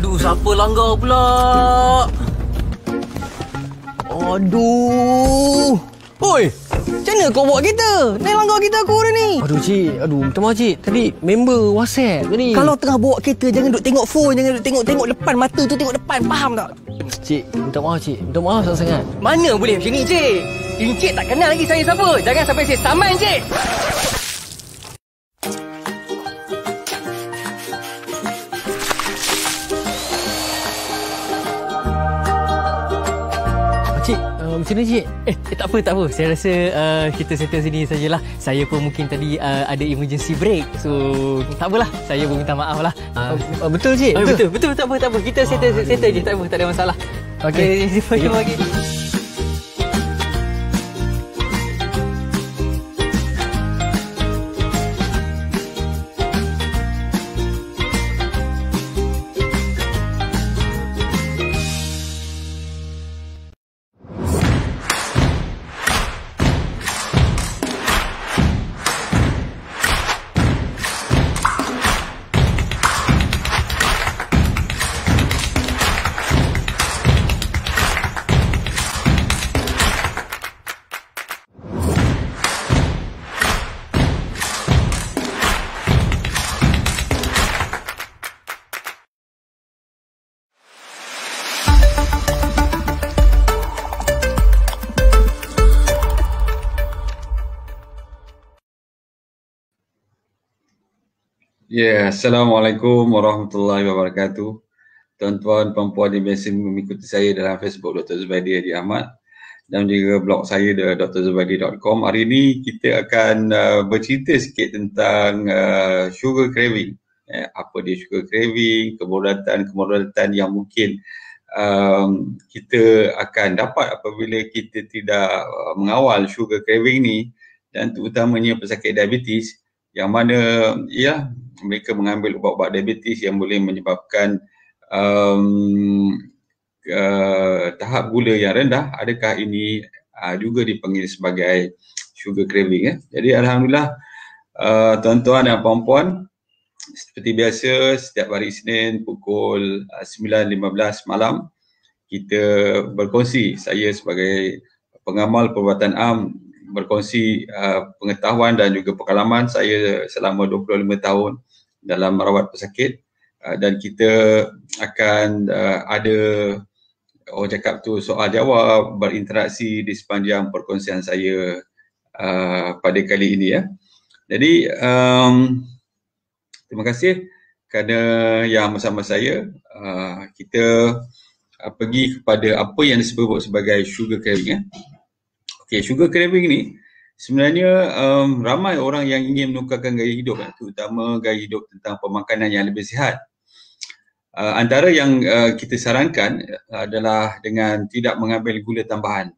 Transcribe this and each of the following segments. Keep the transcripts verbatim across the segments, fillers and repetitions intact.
Aduh, siapa langgar pula? Aduh. Oi, macam mana kau bawa kereta? Naik langgar kereta aku dah ni. Aduh cik, aduh minta maaf cik. Tadi member WhatsApp tadi. Kalau tengah bawa kereta, jangan duk tengok phone, jangan duk tengok-tengok depan, mata tu tengok depan, faham tak? Cik, minta maaf cik. Minta maaf sangat-sangat. Mana boleh macam ni, cik? Encik tak kenal lagi saya siapa. Jangan sampai saya saman, cik. Cik, uh, macam mana cik? Eh, eh, tak apa, tak apa. Saya rasa uh, kita settle sini sajalah. Saya pun mungkin tadi uh, ada emergency break. So, tak apalah. Saya pun minta maaf lah. Uh, uh, betul cik? Uh, betul. betul, betul, tak apa, tak apa. Kita settle, Oh, settle je, tak apa, tak ada masalah. Okey. Okay, okay, okay. Ya, yeah, Assalamualaikum warahmatullahi wabarakatuh. Tuan-tuan, puan-puan yang biasa mengikuti saya dalam Facebook Doktor Zubaidi Haji Ahmad dan juga blog saya di d r zubaidi dot com. Hari ini kita akan uh, bercerita sikit tentang uh, sugar craving. Eh, apa dia sugar craving, kemudatan-kemudatan yang mungkin um, kita akan dapat apabila kita tidak uh, mengawal sugar craving ni, dan terutamanya pesakit diabetes yang mana ya mereka mengambil ubat-ubat diabetes yang boleh menyebabkan um, uh, tahap gula yang rendah. Adakah ini uh, juga dipanggil sebagai sugar craving? Eh? Jadi Alhamdulillah uh, tuan-tuan dan puan-puan, seperti biasa setiap hari Isnin pukul uh, sembilan lima belas malam kita berkongsi, saya sebagai pengamal perubatan am berkongsi uh, pengetahuan dan juga pengalaman saya selama dua puluh lima tahun dalam merawat pesakit, uh, dan kita akan uh, ada orang cakap tu soal jawab, berinteraksi di sepanjang perkongsian saya uh, pada kali ini ya. Jadi um, terima kasih kerana yang bersama saya. Uh, kita uh, pergi kepada apa yang disebut sebagai sugar craving ya. Okay, sugar craving ni sebenarnya um, ramai orang yang ingin menukarkan gaya hidup, terutama gaya hidup tentang pemakanan yang lebih sihat. Uh, antara yang uh, kita sarankan adalah dengan tidak mengambil gula tambahan.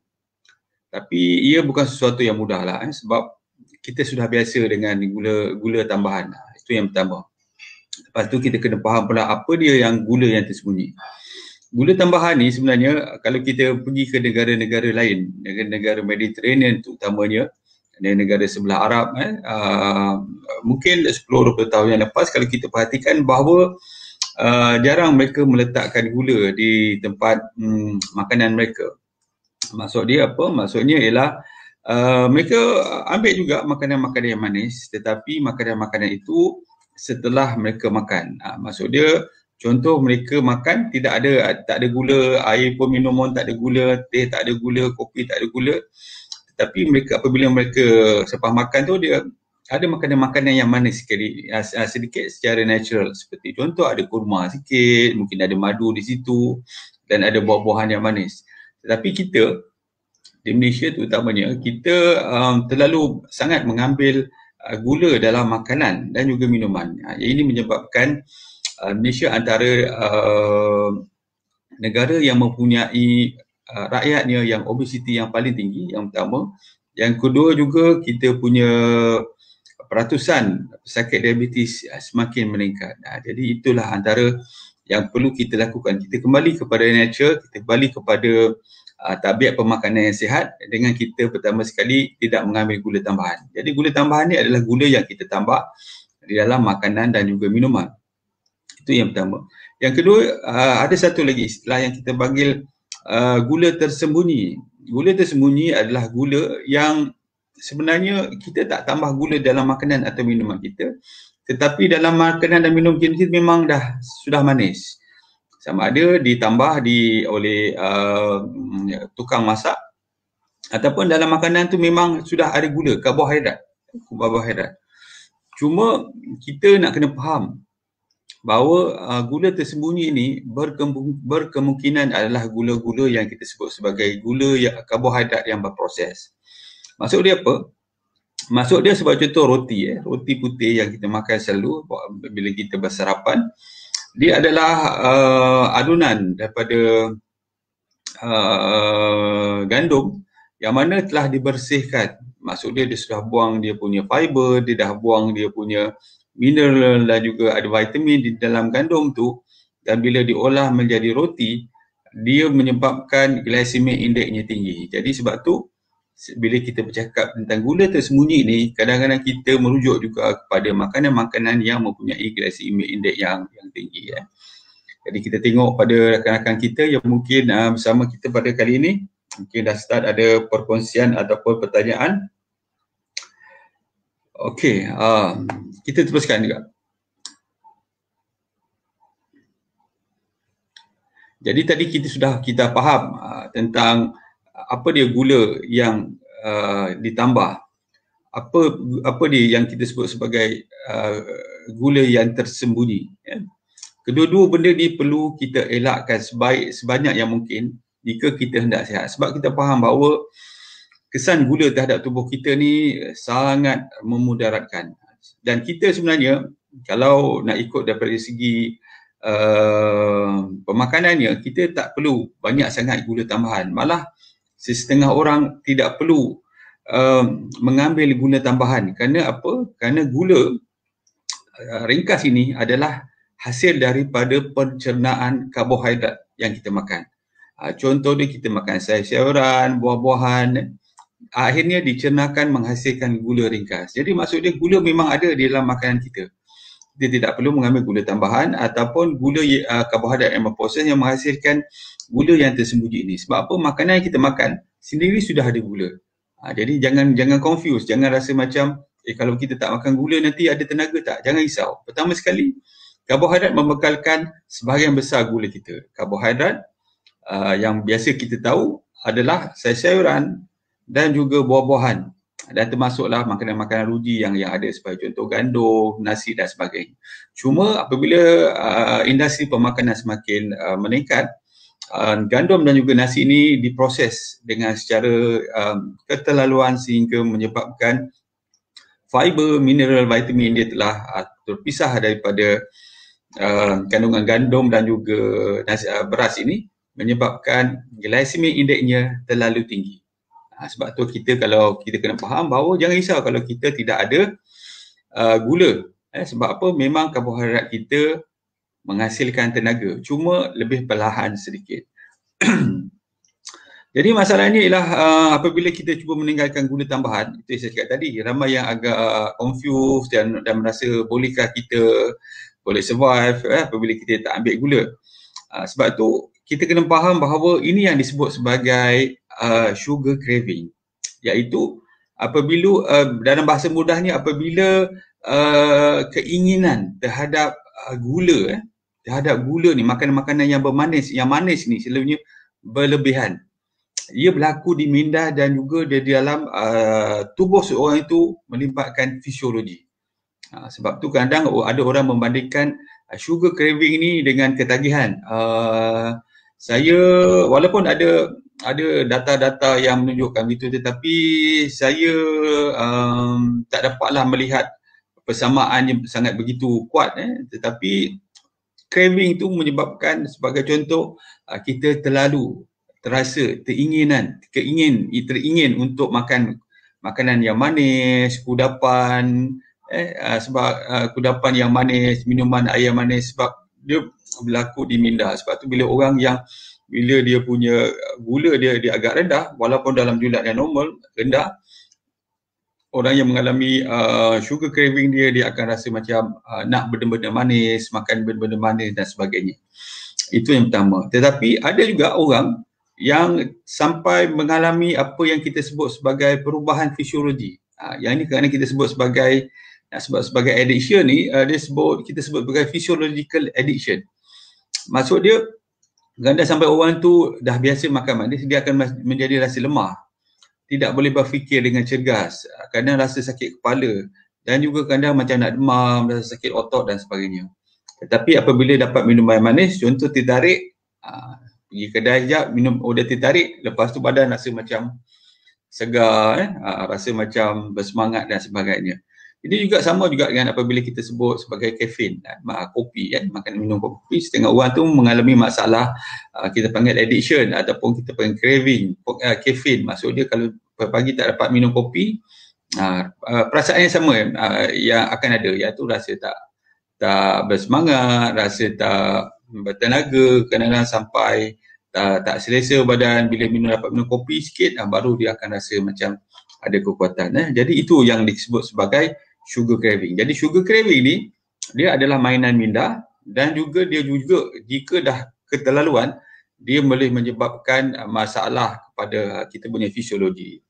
Tapi ia bukan sesuatu yang mudah lah, eh, sebab kita sudah biasa dengan gula gula tambahan. Itu yang pertama. Lepas tu kita kena faham pula apa dia yang gula yang tersembunyi. Gula tambahan ni sebenarnya kalau kita pergi ke negara-negara lain, negara-negara Mediterranean terutamanya, negara sebelah Arab, eh, uh, mungkin sepuluh dua puluh tahun yang lepas, kalau kita perhatikan bahawa uh, jarang mereka meletakkan gula di tempat um, makanan mereka. Maksud dia apa? Maksudnya ialah uh, mereka ambil juga makanan-makanan yang manis, tetapi makanan-makanan itu setelah mereka makan. Uh, maksud dia, contoh mereka makan tidak ada tak ada gula, air pun minuman tak ada gula, teh tak ada gula, kopi tak ada gula. Tetapi mereka apabila mereka selepas makan tu dia ada makanan-makanan yang manis sekali, sedikit secara natural. Seperti contoh ada kurma sikit, mungkin ada madu di situ dan ada buah-buahan yang manis. Tetapi kita di Malaysia terutamanya kita um, terlalu sangat mengambil uh, gula dalam makanan dan juga minuman. Uh, ini menyebabkan uh, Malaysia antara uh, negara yang mempunyai uh, rakyatnya yang obesiti yang paling tinggi, yang pertama. Yang kedua juga kita punya peratusan pesakit diabetes uh, semakin meningkat. Uh, jadi itulah antara yang perlu kita lakukan. Kita kembali kepada nature, kita kembali kepada uh, tabiat pemakanan yang sihat dengan kita pertama sekali tidak mengambil gula tambahan. Jadi gula tambahan ni adalah gula yang kita tambah di dalam makanan dan juga minuman. Itu yang pertama. Yang kedua, uh, ada satu lagi istilah yang kita panggil uh, gula tersembunyi. Gula tersembunyi adalah gula yang sebenarnya kita tak tambah gula dalam makanan atau minuman kita, tetapi dalam makanan dan minum kita memang dah sudah manis. Sama ada ditambah di oleh uh, tukang masak ataupun dalam makanan tu memang sudah ada gula, karbohidrat. Karbohidrat. Cuma kita nak kena faham bahawa uh, gula tersembunyi ini berkemung- berkemungkinan adalah gula-gula yang kita sebut sebagai gula yang karbohidrat yang berproses. Maksud dia apa? Maksud dia sebagai contoh roti, eh. roti putih yang kita makan selalu bila kita bersarapan, dia adalah uh, adunan daripada uh, gandum yang mana telah dibersihkan. Maksud dia dia sudah buang dia punya fiber, dia dah buang dia punya mineral dan juga ada vitamin di dalam gandum tu, dan bila diolah menjadi roti, dia menyebabkan glycemic indexnya tinggi. Jadi sebab tu bila kita bercakap tentang gula tersembunyi ni, kadang-kadang kita merujuk juga kepada makanan-makanan yang mempunyai glycemic index yang yang tinggi. Eh. Jadi kita tengok pada rakan-rakan kita yang mungkin uh, bersama kita pada kali ini, mungkin dah start ada perkongsian ataupun pertanyaan. Okey, uh, kita teruskan juga. Jadi tadi kita sudah kita faham uh, tentang apa dia gula yang uh, ditambah. Apa apa dia yang kita sebut sebagai uh, gula yang tersembunyi. Ya. Kedua-dua benda ni perlu kita elakkan sebaik sebanyak yang mungkin jika kita hendak sihat. Sebab kita faham bahawa kesan gula terhadap tubuh kita ni sangat memudaratkan. Dan kita sebenarnya kalau nak ikut daripada segi uh, pemakanannya, kita tak perlu banyak sangat gula tambahan. Malah setengah orang tidak perlu uh, mengambil gula tambahan. Kerana apa? Kerana gula uh, ringkas ini adalah hasil daripada pencernaan karbohidrat yang kita makan. Uh, contoh dia, kita makan sayur-sayuran, buah-buahan, akhirnya dicernakan menghasilkan gula ringkas. Jadi maksud dia gula memang ada di dalam makanan kita. Kita tidak perlu mengambil gula tambahan ataupun gula uh, karbohidrat yang berproses yang menghasilkan gula yang tersembunyi ini. Sebab apa? Makanan yang kita makan sendiri sudah ada gula. Ha, jadi jangan jangan confuse, jangan rasa macam eh kalau kita tak makan gula nanti ada tenaga tak. Jangan risau. Pertama sekali, karbohidrat membekalkan sebahagian besar gula kita. Karbohidrat uh, yang biasa kita tahu adalah sayur-sayuran dan juga buah-buahan, dan termasuklah makanan-makanan ruji yang yang ada sebagai contoh gandum, nasi dan sebagainya. Cuma apabila uh, industri pemakanan semakin uh, meningkat, uh, gandum dan juga nasi ini diproses dengan secara um, keterlaluan sehingga menyebabkan fiber, mineral, vitamin dia telah uh, terpisah daripada uh, kandungan gandum dan juga nasi, uh, beras ini, menyebabkan glycemic indexnya terlalu tinggi. Ha, sebab tu kita kalau kita kena faham bahawa jangan risau kalau kita tidak ada uh, gula. Eh, sebab apa? Memang karbohidrat kita menghasilkan tenaga, cuma lebih perlahan sedikit. Jadi masalahnya ialah uh, apabila kita cuba meninggalkan gula tambahan, itu yang saya cakap tadi, ramai yang agak uh, confused dan, dan merasa bolehkah kita boleh survive eh, apabila kita tak ambil gula. Uh, sebab tu kita kena faham bahawa ini yang disebut sebagai Uh, sugar craving, iaitu apabila uh, dalam bahasa mudahnya apabila uh, keinginan terhadap uh, gula eh, terhadap gula ni, makanan-makanan yang bermanis, yang manis ni selalunya berlebihan. Ia berlaku di minda dan juga di dalam uh, tubuh seorang itu melibatkan fisiologi. Uh, sebab tu kadang ada orang membandingkan uh, sugar craving ni dengan ketagihan. Uh, saya walaupun ada ada data-data yang menunjukkan itu, tetapi saya um, tak dapatlah melihat persamaan yang sangat begitu kuat. Eh. Tetapi craving itu menyebabkan, sebagai contoh, uh, kita terlalu terasa keinginan, keingin, teringin untuk makan makanan yang manis, kudapan, eh, uh, sebab uh, kudapan yang manis, minuman air manis, sebab dia berlaku di minda. Sebab tu bila orang yang bila dia punya gula dia dia agak rendah, walaupun dalam jumlah yang normal rendah, orang yang mengalami uh, sugar craving dia, dia akan rasa macam uh, nak benda-benda manis, makan benda-benda manis dan sebagainya. Itu yang pertama. Tetapi ada juga orang yang sampai mengalami apa yang kita sebut sebagai perubahan fisiologi. Uh, yang ini kerana kita sebut sebagai nak sebut sebagai addiction ni, uh, dia sebut kita sebut sebagai physiological addiction. Maksud dia, kadang sampai orang tu dah biasa makan manis, dia akan menjadi rasa lemah. Tidak boleh berfikir dengan cergas. Kadang rasa sakit kepala. Dan juga kadang macam nak demam, rasa sakit otot dan sebagainya. Tetapi apabila dapat minum air manis, contoh teh tarik, aa, pergi kedai sekejap, minum udah teh tarik, lepas tu badan rasa macam segar, eh? aa, rasa macam bersemangat dan sebagainya. Ini juga sama juga dengan apabila kita sebut sebagai kafein, kopi kan, makan minum kopi, setengah orang tu mengalami masalah uh, kita panggil addiction ataupun kita panggil craving, uh, kafein. Maksud dia kalau pagi tak dapat minum kopi, uh, uh, perasaan yang sama uh, yang akan ada, iaitu rasa tak tak bersemangat, rasa tak bertenaga, kadang-kadang sampai tak, tak selesa badan. Bila minum dapat minum kopi sikit, uh, baru dia akan rasa macam ada kekuatan. Eh. Jadi itu yang disebut sebagai sugar craving. Jadi sugar craving ni dia adalah mainan minda dan juga dia juga jika dah keterlaluan dia boleh menyebabkan masalah kepada kita punya fisiologi.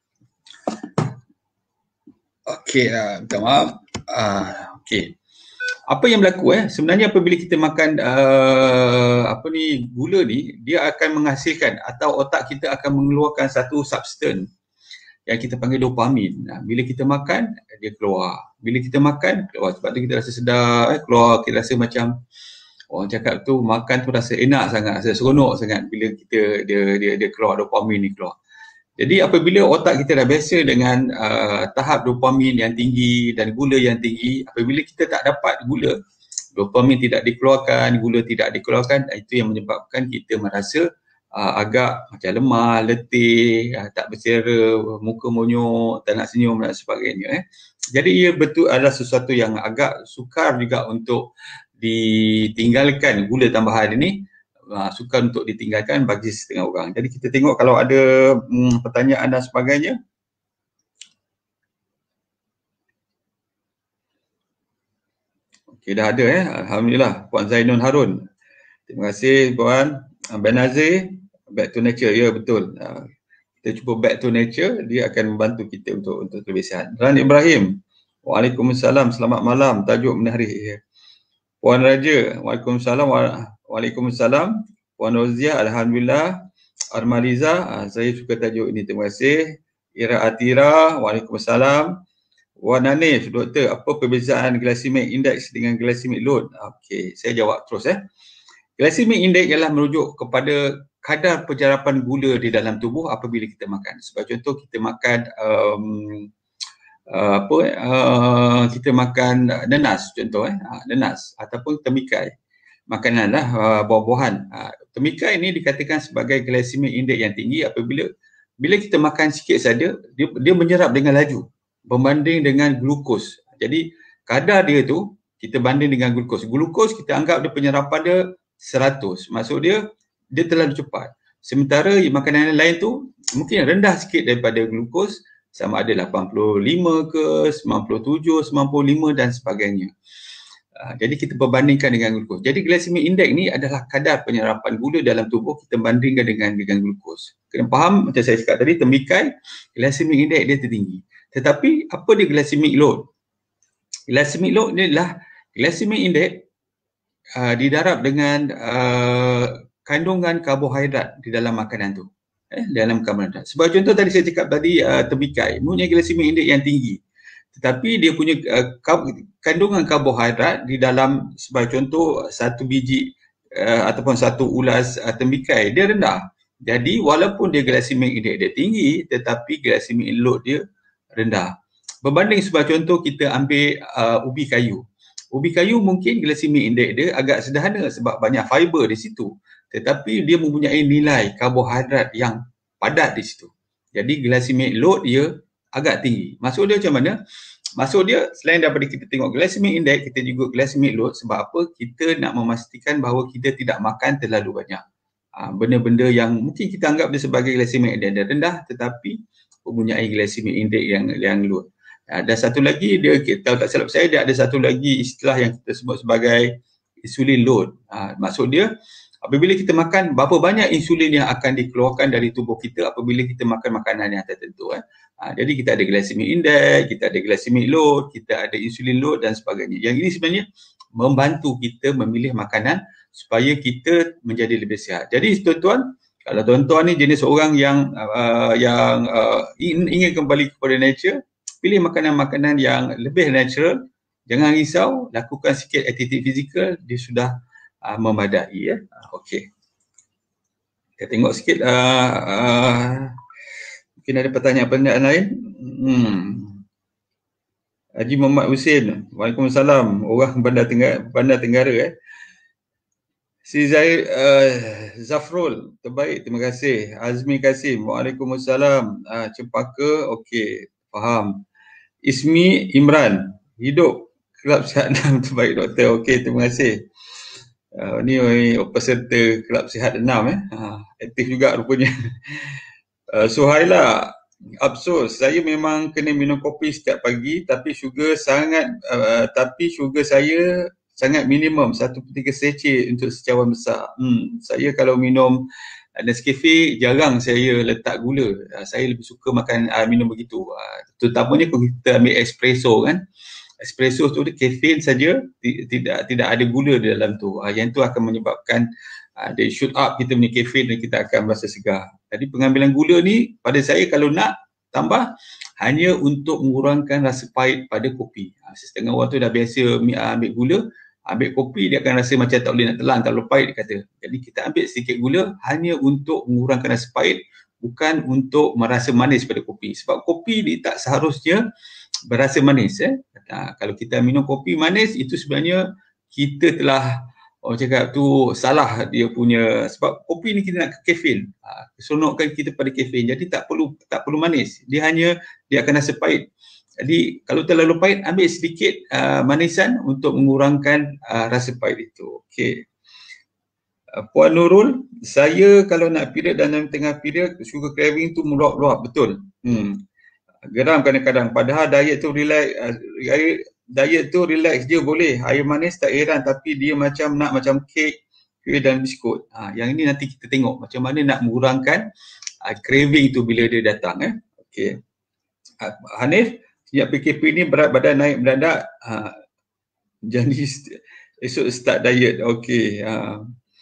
Okey, uh, minta maaf. Uh, Okey. Apa yang berlaku eh sebenarnya apabila kita makan uh, apa ni gula ni, dia akan menghasilkan atau otak kita akan mengeluarkan satu substance yang kita panggil dopamin. Nah, bila kita makan, dia keluar. Bila kita makan, keluar. Sebab tu kita rasa sedar, eh, keluar, kita rasa macam orang cakap tu makan tu rasa enak sangat, rasa seronok sangat bila kita dia dia dia keluar dopamin ni keluar. Jadi apabila otak kita dah biasa dengan uh, tahap dopamin yang tinggi dan gula yang tinggi, apabila kita tak dapat gula, dopamin tidak dikeluarkan, gula tidak dikeluarkan, itu yang menyebabkan kita merasa Uh, agak macam lemah, letih, uh, tak berselera, muka monyok, tak nak senyum dan sebagainya. Eh. Jadi ia betul adalah sesuatu yang agak sukar juga untuk ditinggalkan, gula tambahan ini uh, sukar untuk ditinggalkan bagi setengah orang. Jadi kita tengok kalau ada um, pertanyaan dan sebagainya. Okey, dah ada eh. Alhamdulillah, Puan Zainun Harun. Terima kasih Puan. Ben Nazir, back to nature, ya betul. Uh, kita cuba back to nature, dia akan membantu kita untuk untuk lebih sihat. Ran Ibrahim, Waalaikumsalam, selamat malam, tajuk menarik. Puan Raja, Waalaikumsalam, Waalaikumsalam. Puan Rozia, Alhamdulillah. Armaliza, uh, saya suka tajuk ini, terima kasih. Ira Atira, Waalaikumsalam. Wan Hanif, doktor, apa perbezaan glycemic index dengan glycemic load? Okey, saya jawab terus eh. Glycemic index ialah merujuk kepada kadar penjarapan gula di dalam tubuh apabila kita makan. Sebagai contoh, kita makan um, uh, apa uh, kita makan nenas contoh eh uh, nenas ataupun temikai. Makananlah uh, buah-buahan. Uh, temikai ini dikatakan sebagai glycemic index yang tinggi apabila bila kita makan sikit saja dia dia menyerap dengan laju berbanding dengan glukos. Jadi kadar dia tu kita banding dengan glukos. Glukos kita anggap dia penyerapan dia seratus. Maksud dia, dia terlalu cepat. Sementara makanan lain tu mungkin rendah sikit daripada glukos, sama ada lapan puluh lima ke, sembilan puluh tujuh, sembilan puluh lima dan sebagainya. Uh, jadi kita berbandingkan dengan glukos. Jadi glycemic index ni adalah kadar penyerapan gula dalam tubuh kita bandingkan dengan dengan glukos. Kena faham macam saya cakap tadi, temikai, glycemic index dia tertinggi. Tetapi apa dia glycemic load? Glycemic load ni adalah glycemic index Uh, didarab dengan uh, kandungan karbohidrat di dalam makanan tu. Eh, dalam karbohidrat. Sebagai contoh tadi saya cakap tadi uh, temikai, mempunyai glycemic index yang tinggi. Tetapi dia punya uh, kar- kandungan karbohidrat di dalam sebagai contoh satu biji uh, ataupun satu ulas uh, temikai dia rendah. Jadi walaupun dia glycemic index dia tinggi tetapi glycemic load dia rendah. Berbanding sebagai contoh kita ambil uh, ubi kayu. Ubi kayu mungkin glycemic index dia agak sederhana sebab banyak fiber di situ. Tetapi dia mempunyai nilai karbohidrat yang padat di situ. Jadi glycemic load dia agak tinggi. Maksud dia macam mana? Maksud dia selain daripada kita tengok glycemic index, kita juga glycemic load sebab apa? Kita nak memastikan bahawa kita tidak makan terlalu banyak. Ha, benda-benda yang mungkin kita anggap dia sebagai glycemic index dia rendah tetapi mempunyai glycemic index yang yang load. Dan satu lagi, dia kalau tak silap saya, dia ada satu lagi istilah yang kita sebut sebagai insulin load. Ha, maksud dia, apabila kita makan, berapa banyak insulin yang akan dikeluarkan dari tubuh kita apabila kita makan makanan yang tertentu. Eh. Ha, jadi kita ada glycemic index, kita ada glycemic load, kita ada insulin load dan sebagainya. Yang ini sebenarnya membantu kita memilih makanan supaya kita menjadi lebih sihat. Jadi tuan-tuan, kalau tuan-tuan ni jenis orang yang uh, yang uh, ingin kembali kepada nature, pilih makanan-makanan yang lebih natural, jangan risau, lakukan sikit aktiviti fizikal, dia sudah uh, memadai. Ya. Okey. Kita tengok sikit, uh, uh, mungkin ada pertanyaan-pertanyaan lain. Hmm. Haji Muhammad Husin, Waalaikumsalam, orang Bandar Tenggara, Bandar Tenggara eh. Si Zahir uh, Zafrul, terbaik, terima kasih. Azmi Kasim, Waalaikumsalam. Uh, Cempaka, okey, faham. Ismi Imran, hidup Kelab Sihat enam, terbaik doktor. Okey, terima kasih. Uh, ni oh, peserta Kelab Sihat enam eh. Uh, aktif juga rupanya. Uh, Suhaila, Absus, saya memang kena minum kopi setiap pagi tapi sugar sangat uh, tapi sugar saya sangat minimum satu per tiga secik untuk secawan besar. Hmm, saya kalau minum Nescafe jarang saya letak gula. Uh, saya lebih suka makan uh, minum begitu. Uh, terutamanya kalau kita ambil espresso kan. Espresso tu dia kafein saja, tidak tidak ada gula di dalam tu. Uh, yang tu akan menyebabkan uh, dia shoot up kita punya kafein dan kita akan merasa segar. Jadi pengambilan gula ni pada saya kalau nak tambah hanya untuk mengurangkan rasa pahit pada kopi. Uh, setengah orang tu dah biasa ambil gula, ambil kopi dia akan rasa macam tak boleh nak telan, terlalu pahit dia kata. Jadi kita ambil sedikit gula hanya untuk mengurangkan rasa pahit, bukan untuk merasa manis pada kopi. Sebab kopi ni tak seharusnya berasa manis. Eh. Nah, kalau kita minum kopi manis, itu sebenarnya kita telah, orang cakap tu salah dia punya, sebab kopi ni kita nak kafein. Ha, keseronokkan kita pada kafein. Jadi tak perlu tak perlu manis. Dia hanya, dia akan rasa pahit. Jadi kalau terlalu pahit, ambil sedikit uh, manisan untuk mengurangkan uh, rasa pahit itu. Okey. Uh, Puan Nurul, saya kalau nak period dan dalam tengah period, sugar craving tu meluap-luap, betul. Hmm. Geram kadang-kadang. Padahal diet tu relax, uh, diet tu relax je boleh. Air manis tak heran, tapi dia macam nak macam kek, kuih dan biskut. Ha, yang ini nanti kita tengok macam mana nak mengurangkan uh, craving tu bila dia datang. Eh. Okey. Uh, Hanif, sejak P K P ni berat badan naik mendadak, ha, jadi esok start diet. Okey. Ha.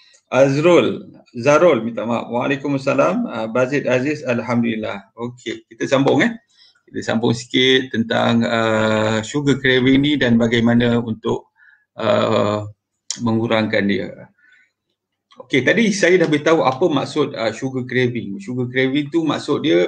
Azrul, Zarul, minta maaf. Waalaikumsalam. Ha, Bazid Aziz, Alhamdulillah. Okey, kita sambung eh. Kita sambung sikit tentang uh, sugar craving ni dan bagaimana untuk uh, mengurangkan dia. Okey, tadi saya dah beritahu apa maksud uh, sugar craving. Sugar craving tu maksud dia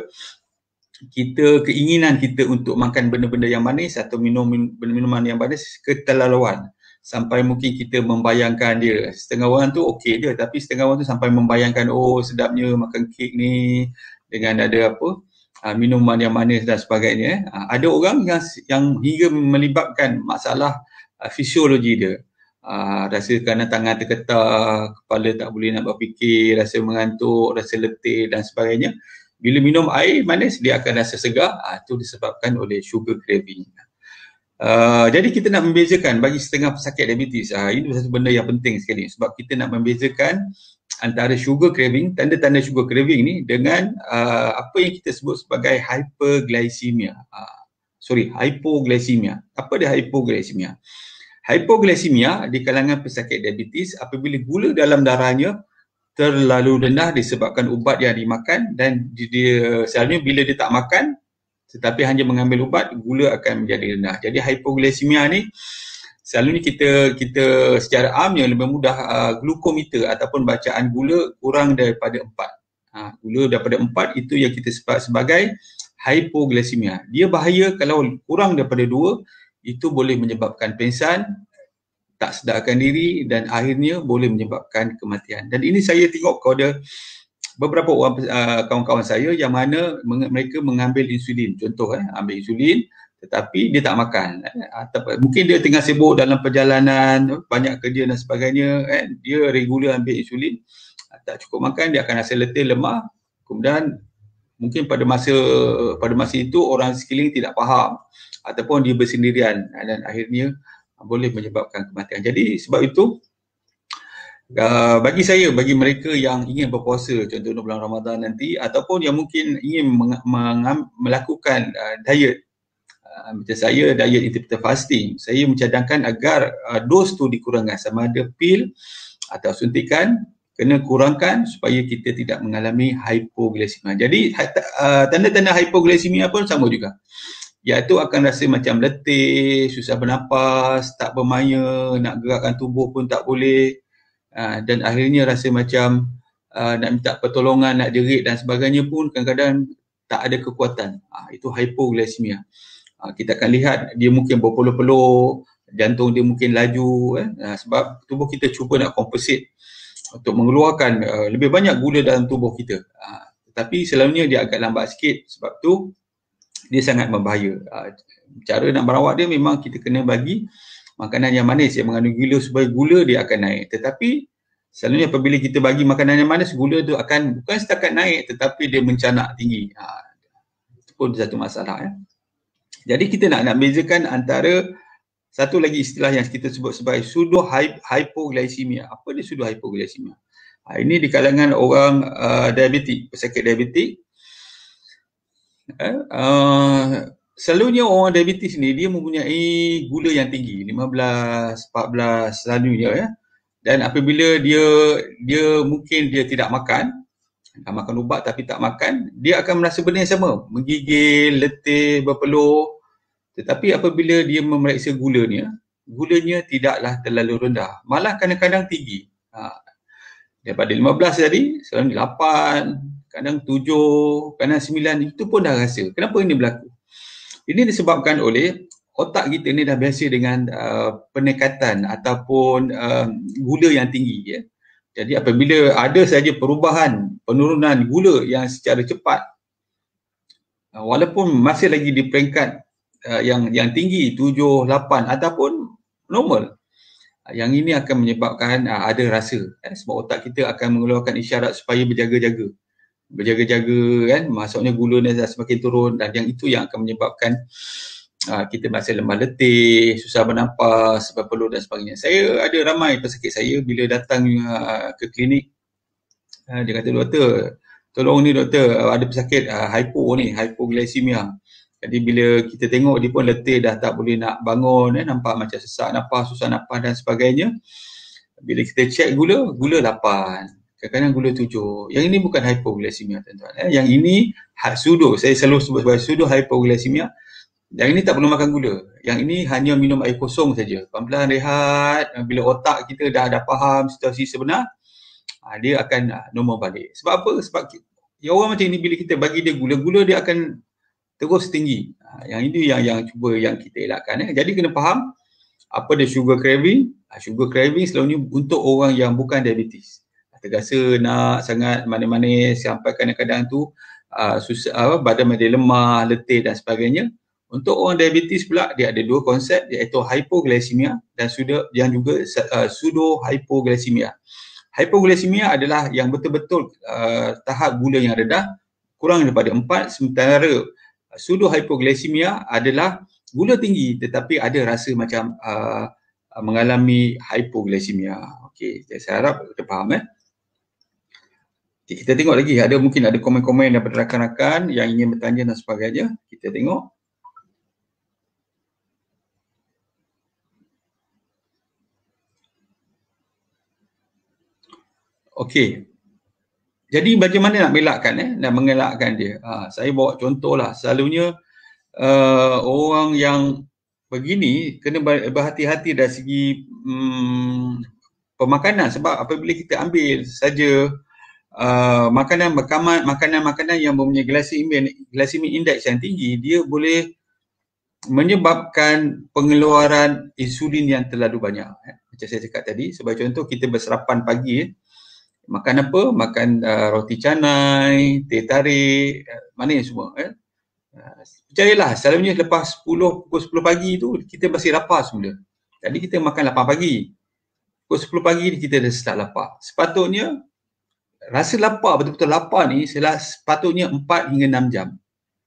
kita keinginan kita untuk makan benda-benda yang manis atau minum minuman yang manis keterlaluan sampai mungkin kita membayangkan dia. Setengah orang tu okey dia, tapi setengah orang tu sampai membayangkan oh sedapnya makan kek ni dengan ada apa uh, minuman yang manis dan sebagainya. Uh, ada orang yang yang hingga melibatkan masalah uh, fisiologi dia. Uh, rasa kerana tangan tergetar, kepala tak boleh nak berfikir, rasa mengantuk, rasa letih dan sebagainya. Bila minum air manis, dia akan rasa segar. Ah, itu disebabkan oleh sugar craving. Uh, jadi kita nak membezakan bagi setengah pesakit diabetes. Ah, ini satu benda yang penting sekali. Sebab kita nak membezakan antara sugar craving, tanda-tanda sugar craving ni dengan uh, apa yang kita sebut sebagai hyperglycemia. Uh, sorry, hypoglycemia. Apa dia hypoglycemia? Hypoglycemia di kalangan pesakit diabetes apabila gula dalam darahnya terlalu rendah disebabkan ubat yang dimakan dan dia selalunya bila dia tak makan tetapi hanya mengambil ubat, gula akan menjadi rendah. Jadi hypoglycemia ni selalunya kita kita secara amnya lebih mudah uh, glukometer ataupun bacaan gula kurang daripada empat. Ha, gula daripada empat itu yang kita sebut sebagai hypoglycemia. Dia bahaya kalau kurang daripada dua, itu boleh menyebabkan pingsan, tak sedarkan diri dan akhirnya boleh menyebabkan kematian. Dan ini saya tengok kepada beberapa orang uh, kawan-kawan saya yang mana meng- mereka mengambil insulin. Contoh eh, ambil insulin tetapi dia tak makan. Eh, atau mungkin dia tengah sibuk dalam perjalanan, banyak kerja dan sebagainya, eh, dia regular ambil insulin, tak cukup makan, dia akan rasa letih, lemah. Kemudian mungkin pada masa pada masa itu orang sekeliling tidak faham ataupun dia bersendirian dan akhirnya boleh menyebabkan kematian. Jadi sebab itu Uh, bagi saya, bagi mereka yang ingin berpuasa contohnya bulan Ramadan nanti ataupun yang mungkin ingin meng- meng- melakukan uh, diet, uh, macam saya diet intermittent fasting, saya mencadangkan agar uh, dos tu dikurangkan, sama ada pil atau suntikan kena kurangkan supaya kita tidak mengalami hypoglycemia. Jadi uh, tanda-tanda hypoglycemia pun sama juga, iaitu akan rasa macam letih, susah bernafas, tak bermaya, nak gerakkan tubuh pun tak boleh. Uh, dan akhirnya rasa macam uh, nak minta pertolongan, nak jerit dan sebagainya pun kadang-kadang tak ada kekuatan. Uh, itu hypoglycemia. Uh, kita akan lihat dia mungkin berpeluh-peluh, jantung dia mungkin laju, eh? uh, sebab tubuh kita cuba nak compensate untuk mengeluarkan uh, lebih banyak gula dalam tubuh kita. Uh, tapi selalunya dia agak lambat sikit, sebab tu dia sangat berbahaya. Uh, cara nak merawat dia memang kita kena bagi makanan yang manis yang mengandung gula supaya gula dia akan naik. Tetapi selalunya apabila kita bagi makanan yang manis, gula tu akan bukan setakat naik tetapi dia mencanak tinggi. Ha, itu pun satu masalah. Ya. Jadi kita nak nak bezakan antara satu lagi istilah yang kita sebut sebagai pseudo hypoglycemia. Apa dia pseudo hypoglycemia? Ha, ini di kalangan orang uh, diabetik, pesakit diabetik. Uh, uh, Selalunya orang diabetes ni dia mempunyai gula yang tinggi, lima belas, empat belas selalunya ya. Dan apabila dia dia mungkin dia tidak makan, dah makan ubat tapi tak makan, dia akan merasa benda yang sama, menggigil, letih, berpeluh. Tetapi apabila dia memeriksa gulanya, gulanya tidaklah terlalu rendah, malah kadang-kadang tinggi. Ha. Daripada lima belas tadi, selalunya lapan, kadang tujuh, kadang sembilan, itu pun dah rasa. Kenapa ini berlaku? Ini disebabkan oleh otak kita ni dah biasa dengan uh, penekatan ataupun uh, gula yang tinggi. Ya. Jadi apabila ada saja perubahan, penurunan gula yang secara cepat, uh, walaupun masih lagi di peringkat uh, yang yang tinggi, tujuh, lapan ataupun normal, uh, yang ini akan menyebabkan uh, ada rasa. Eh, sebab otak kita akan mengeluarkan isyarat supaya berjaga-jaga. berjaga-jaga kan, maksudnya gula ni dah semakin turun, dan yang itu yang akan menyebabkan uh, kita merasa lemah letih, susah bernafas, berpeluh dan sebagainya. Saya ada ramai pesakit saya bila datang uh, ke klinik, uh, dia kata, doktor, tolong ni doktor, uh, ada pesakit uh, hypo ni, hypoglycemia. Jadi bila kita tengok dia pun letih, dah tak boleh nak bangun, eh, nampak macam sesak nafas, susah nafas dan sebagainya. Bila kita cek gula, gula lapan. Kadang-kadang gula tujuh. Yang ini bukan hypoglycemia, tuan-tuan. Eh. Yang ini pseudo, saya selalu sebut sebagai pseudo hypoglycemia. Yang ini tak perlu makan gula. Yang ini hanya minum air kosong saja. Pelan-pelan rehat. Bila otak kita dah ada faham situasi sebenar, dia akan normal balik. Sebab apa? Sebab ya, orang macam ini bila kita bagi dia gula, gula dia akan terus tinggi. Yang ini yang yang cuba yang kita elakkan. Eh. Jadi kena faham apa dia sugar craving. Sugar craving selalunya untuk orang yang bukan diabetes. Terasa nak sangat manis-manis sampai kadang-kadang tu uh, susah, uh, badan dia lemah, letih dan sebagainya. Untuk orang diabetes pula dia ada dua konsep, iaitu hypoglycemia dan sudah yang juga uh, pseudo hypoglycemia. Hypoglycemia adalah yang betul-betul uh, tahap gula yang rendah, kurang daripada empat, sementara pseudo hypoglycemia adalah gula tinggi tetapi ada rasa macam uh, mengalami hypoglycemia. Okey, saya harap kita faham eh. Kita tengok lagi, ada mungkin ada komen-komen daripada rakan-rakan yang ingin bertanya dan sebagainya. Kita tengok. Okey. Jadi bagaimana nak melakkan eh, nak mengelakkan dia? Ha, saya bawa contoh lah. Selalunya uh, orang yang begini kena berhati-hati dari segi um, pemakanan, sebab apabila kita ambil saja Uh, makanan makanan makanan-makanan yang mempunyai glycemic glycemic index yang tinggi, dia boleh menyebabkan pengeluaran insulin yang terlalu banyak. Eh. Macam saya cakap tadi, sebagai contoh kita bersarapan pagi, eh. makan apa? Makan uh, roti canai, teh tarik, uh, manis semua. Eh. Uh, percayalah, selalunya lepas sepuluh, pukul sepuluh pagi tu kita masih lapar semula. Jadi kita makan lapan pagi. Pukul sepuluh pagi ni kita dah start lapar. Sepatutnya rasa lapar, betul-betul lapar ni sepatutnya empat hingga enam jam.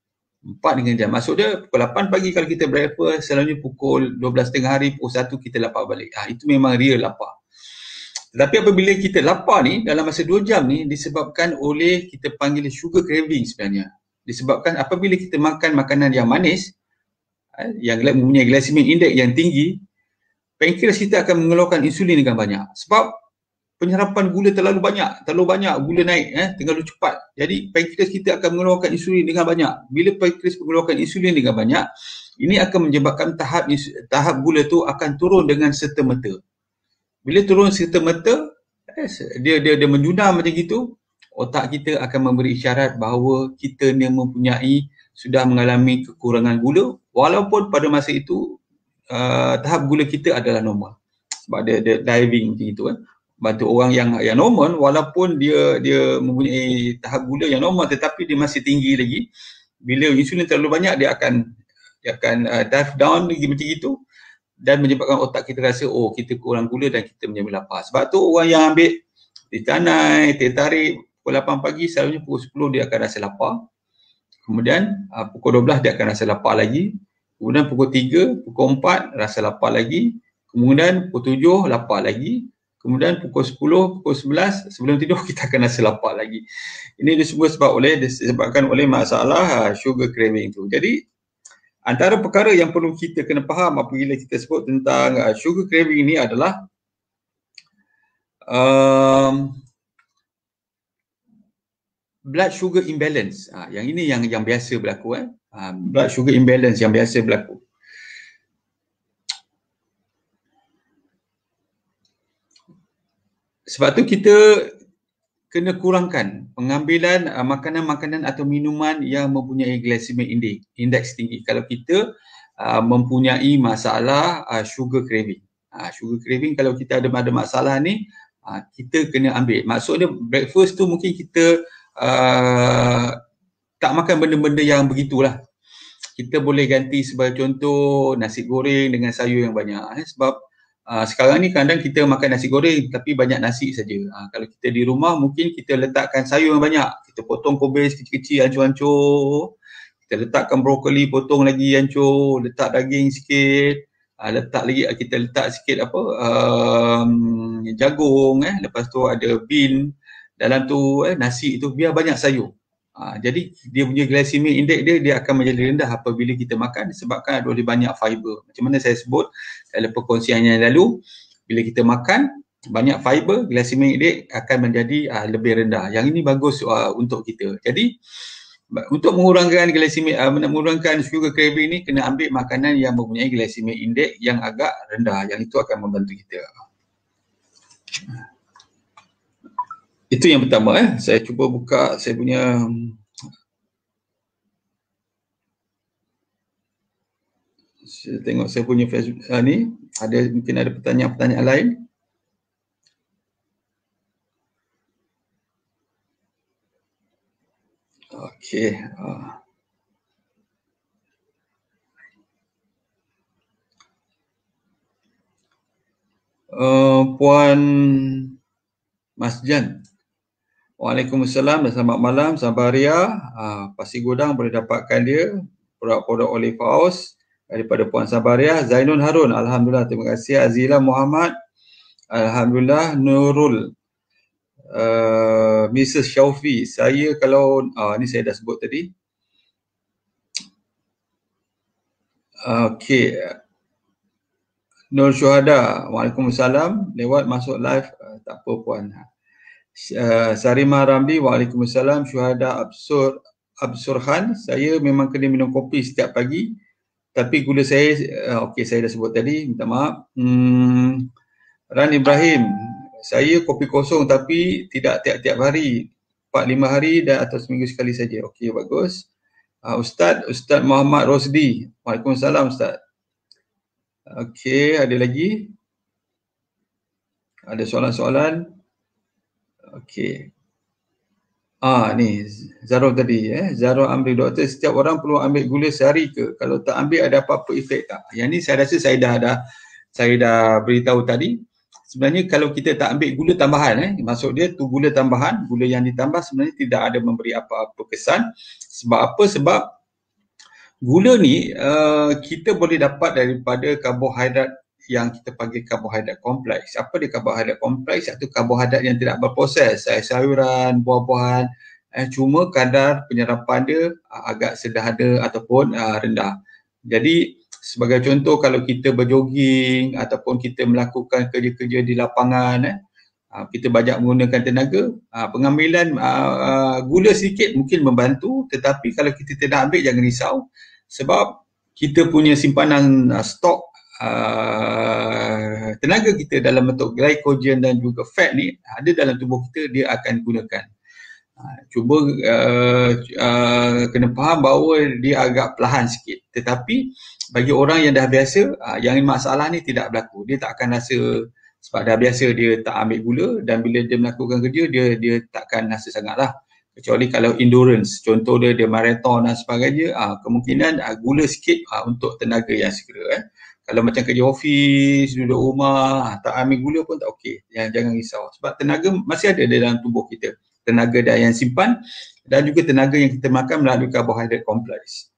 empat dengan jam. Maksud dia pukul lapan pagi kalau kita breakfast, selalunya pukul dua belas tengah hari, pukul satu kita lapar balik. Ha, itu memang real lapar. Tetapi apabila kita lapar ni, dalam masa dua jam ni disebabkan oleh kita panggil sugar craving sebenarnya. Disebabkan apabila kita makan makanan yang manis, yang mempunyai glycemic index yang tinggi, pankreas kita akan mengeluarkan insulin dengan banyak. Sebab penyerapan gula terlalu banyak, terlalu banyak gula naik, eh, terlalu cepat. Jadi pankreas kita akan mengeluarkan insulin dengan banyak. Bila pankreas mengeluarkan insulin dengan banyak, ini akan menyebabkan tahap tahap gula tu akan turun dengan serta-merta. Bila turun serta-merta, eh, dia dia dia menjunam macam gitu, otak kita akan memberi isyarat bahawa kita ni mempunyai sudah mengalami kekurangan gula, walaupun pada masa itu uh, tahap gula kita adalah normal. Sebab dia, dia diving macam itu kan. Bantu orang yang yang normal, walaupun dia dia mempunyai tahap gula yang normal tetapi dia masih tinggi lagi. Bila insulin terlalu banyak, dia akan dia akan uh, dive down lagi macam itu dan menyebabkan otak kita rasa oh kita kurang gula dan kita menjadi lapar. Sebab tu orang yang ambil teh tanai, teh tarik pukul lapan pagi, selalunya pukul sepuluh dia akan rasa lapar. Kemudian uh, pukul dua belas dia akan rasa lapar lagi. Kemudian pukul tiga, pukul empat rasa lapar lagi. Kemudian pukul tujuh lapar lagi. Kemudian pukul sepuluh, pukul sebelas sebelum tidur kita akan rasa lapar lagi. Ini semua sebab oleh disebabkan oleh masalah sugar craving tu. Jadi antara perkara yang perlu kita kena faham apabila kita sebut tentang sugar craving ini adalah um, blood sugar imbalance. Ha, yang ini yang yang biasa berlaku, eh. Ha, blood sugar imbalance yang biasa berlaku. Sebab tu kita kena kurangkan pengambilan uh, makanan-makanan atau minuman yang mempunyai glycemic index, index tinggi. Kalau kita uh, mempunyai masalah uh, sugar craving. Uh, sugar craving kalau kita ada ada masalah ni, uh, kita kena ambil. Maksudnya breakfast tu mungkin kita uh, tak makan benda-benda yang begitulah. Kita boleh ganti sebagai contoh nasi goreng dengan sayur yang banyak. Eh, sebab Uh, sekarang ni kadang kita makan nasi goreng tapi banyak nasi saja. Uh, kalau kita di rumah mungkin kita letakkan sayur yang banyak. Kita potong kobis kecil-kecil, hancur-hancur. Kita letakkan brokoli, potong lagi hancur, letak daging sikit. Uh, letak lagi, kita letak sikit apa, um, jagung, eh. Lepas tu ada bean. Dalam tu eh, nasi tu biar banyak sayur. Uh, jadi dia punya glycemic index dia dia akan menjadi rendah apabila kita makan disebabkan ada oleh banyak fiber. Macam mana saya sebut dalam perkongsian yang lalu, bila kita makan banyak fiber, glycemic index akan menjadi uh, lebih rendah. Yang ini bagus uh, untuk kita. Jadi untuk mengurangkan glycemic uh, mengurangkan sugar craving ni kena ambil makanan yang mempunyai glycemic index yang agak rendah. Yang itu akan membantu kita. Itu yang pertama, eh. Saya cuba buka saya punya saya tengok saya punya Facebook uh, ni ada mungkin ada pertanyaan-pertanyaan lain. Okey. Uh. Uh, Puan Masjan. Waalaikumsalam dan selamat malam Sabaria. Uh, Pasir Gudang boleh dapatkan dia produk-produk Olive House daripada Puan Sabaria. Zainul Harun, alhamdulillah, terima kasih. Azila Muhammad, alhamdulillah. Nurul, uh, Missus Syaufi, saya kalau uh, ni saya dah sebut tadi. Okey. Nur Syuhada, waalaikumsalam. Lewat masuk live, uh, tak apa puan. Uh, Sarima Ramli, waalaikumsalam. Syuhada Absur Absurhan, saya memang kena minum kopi setiap pagi. Tapi gula saya, uh, okey saya dah sebut tadi, minta maaf. Hmm, Ran Ibrahim, saya kopi kosong tapi tidak tiap-tiap hari, empat lima hari dan atau seminggu sekali saja. Okey, bagus. Uh, Ustaz, Ustaz Muhammad Rosdi, waalaikumsalam Ustaz. Okey, ada lagi? Ada soalan-soalan? Okey. Ah ni Zarul tadi, eh Zarul ambil doktor, setiap orang perlu ambil gula sehari ke? Kalau tak ambil ada apa-apa efek tak? Yang ni saya rasa saya dah dah saya dah beritahu tadi. Sebenarnya kalau kita tak ambil gula tambahan, eh maksud dia tu gula tambahan, gula yang ditambah sebenarnya tidak ada memberi apa-apa kesan. Sebab apa? Sebab Gula ni uh, kita boleh dapat daripada karbohidrat yang kita panggil karbohidrat kompleks. Apa dia karbohidrat kompleks? Iaitu karbohidrat yang tidak berproses, sayur-sayuran, buah-buahan, eh, cuma kadar penyerapan dia uh, agak sederhana ataupun uh, rendah. Jadi sebagai contoh, kalau kita berjoging ataupun kita melakukan kerja-kerja di lapangan, eh, uh, kita banyak menggunakan tenaga, uh, pengambilan uh, uh, gula sedikit mungkin membantu, tetapi kalau kita tidak ambil, jangan risau, sebab kita punya simpanan uh, stok uh, tenaga kita dalam bentuk glycogen dan juga fat ni ada dalam tubuh kita, dia akan gunakan. Uh, cuba uh, uh, kena faham bahawa dia agak perlahan sikit, tetapi bagi orang yang dah biasa, uh, yang masalah ni tidak berlaku. Dia tak akan rasa, sebab dah biasa dia tak ambil gula, dan bila dia melakukan kerja, dia dia takkan rasa sangatlah. Kecuali kalau endurance, contoh dia dia marathon dan sebagainya, uh, kemungkinan uh, gula sikit uh, untuk tenaga yang segera. Eh. Kalau macam kerja ofis, duduk rumah, tak ambil gula pun tak okey. Jangan, jangan risau. Sebab tenaga masih ada dalam tubuh kita. Tenaga dah yang simpan dan juga tenaga yang kita makan melalui karbohidrat kompleks.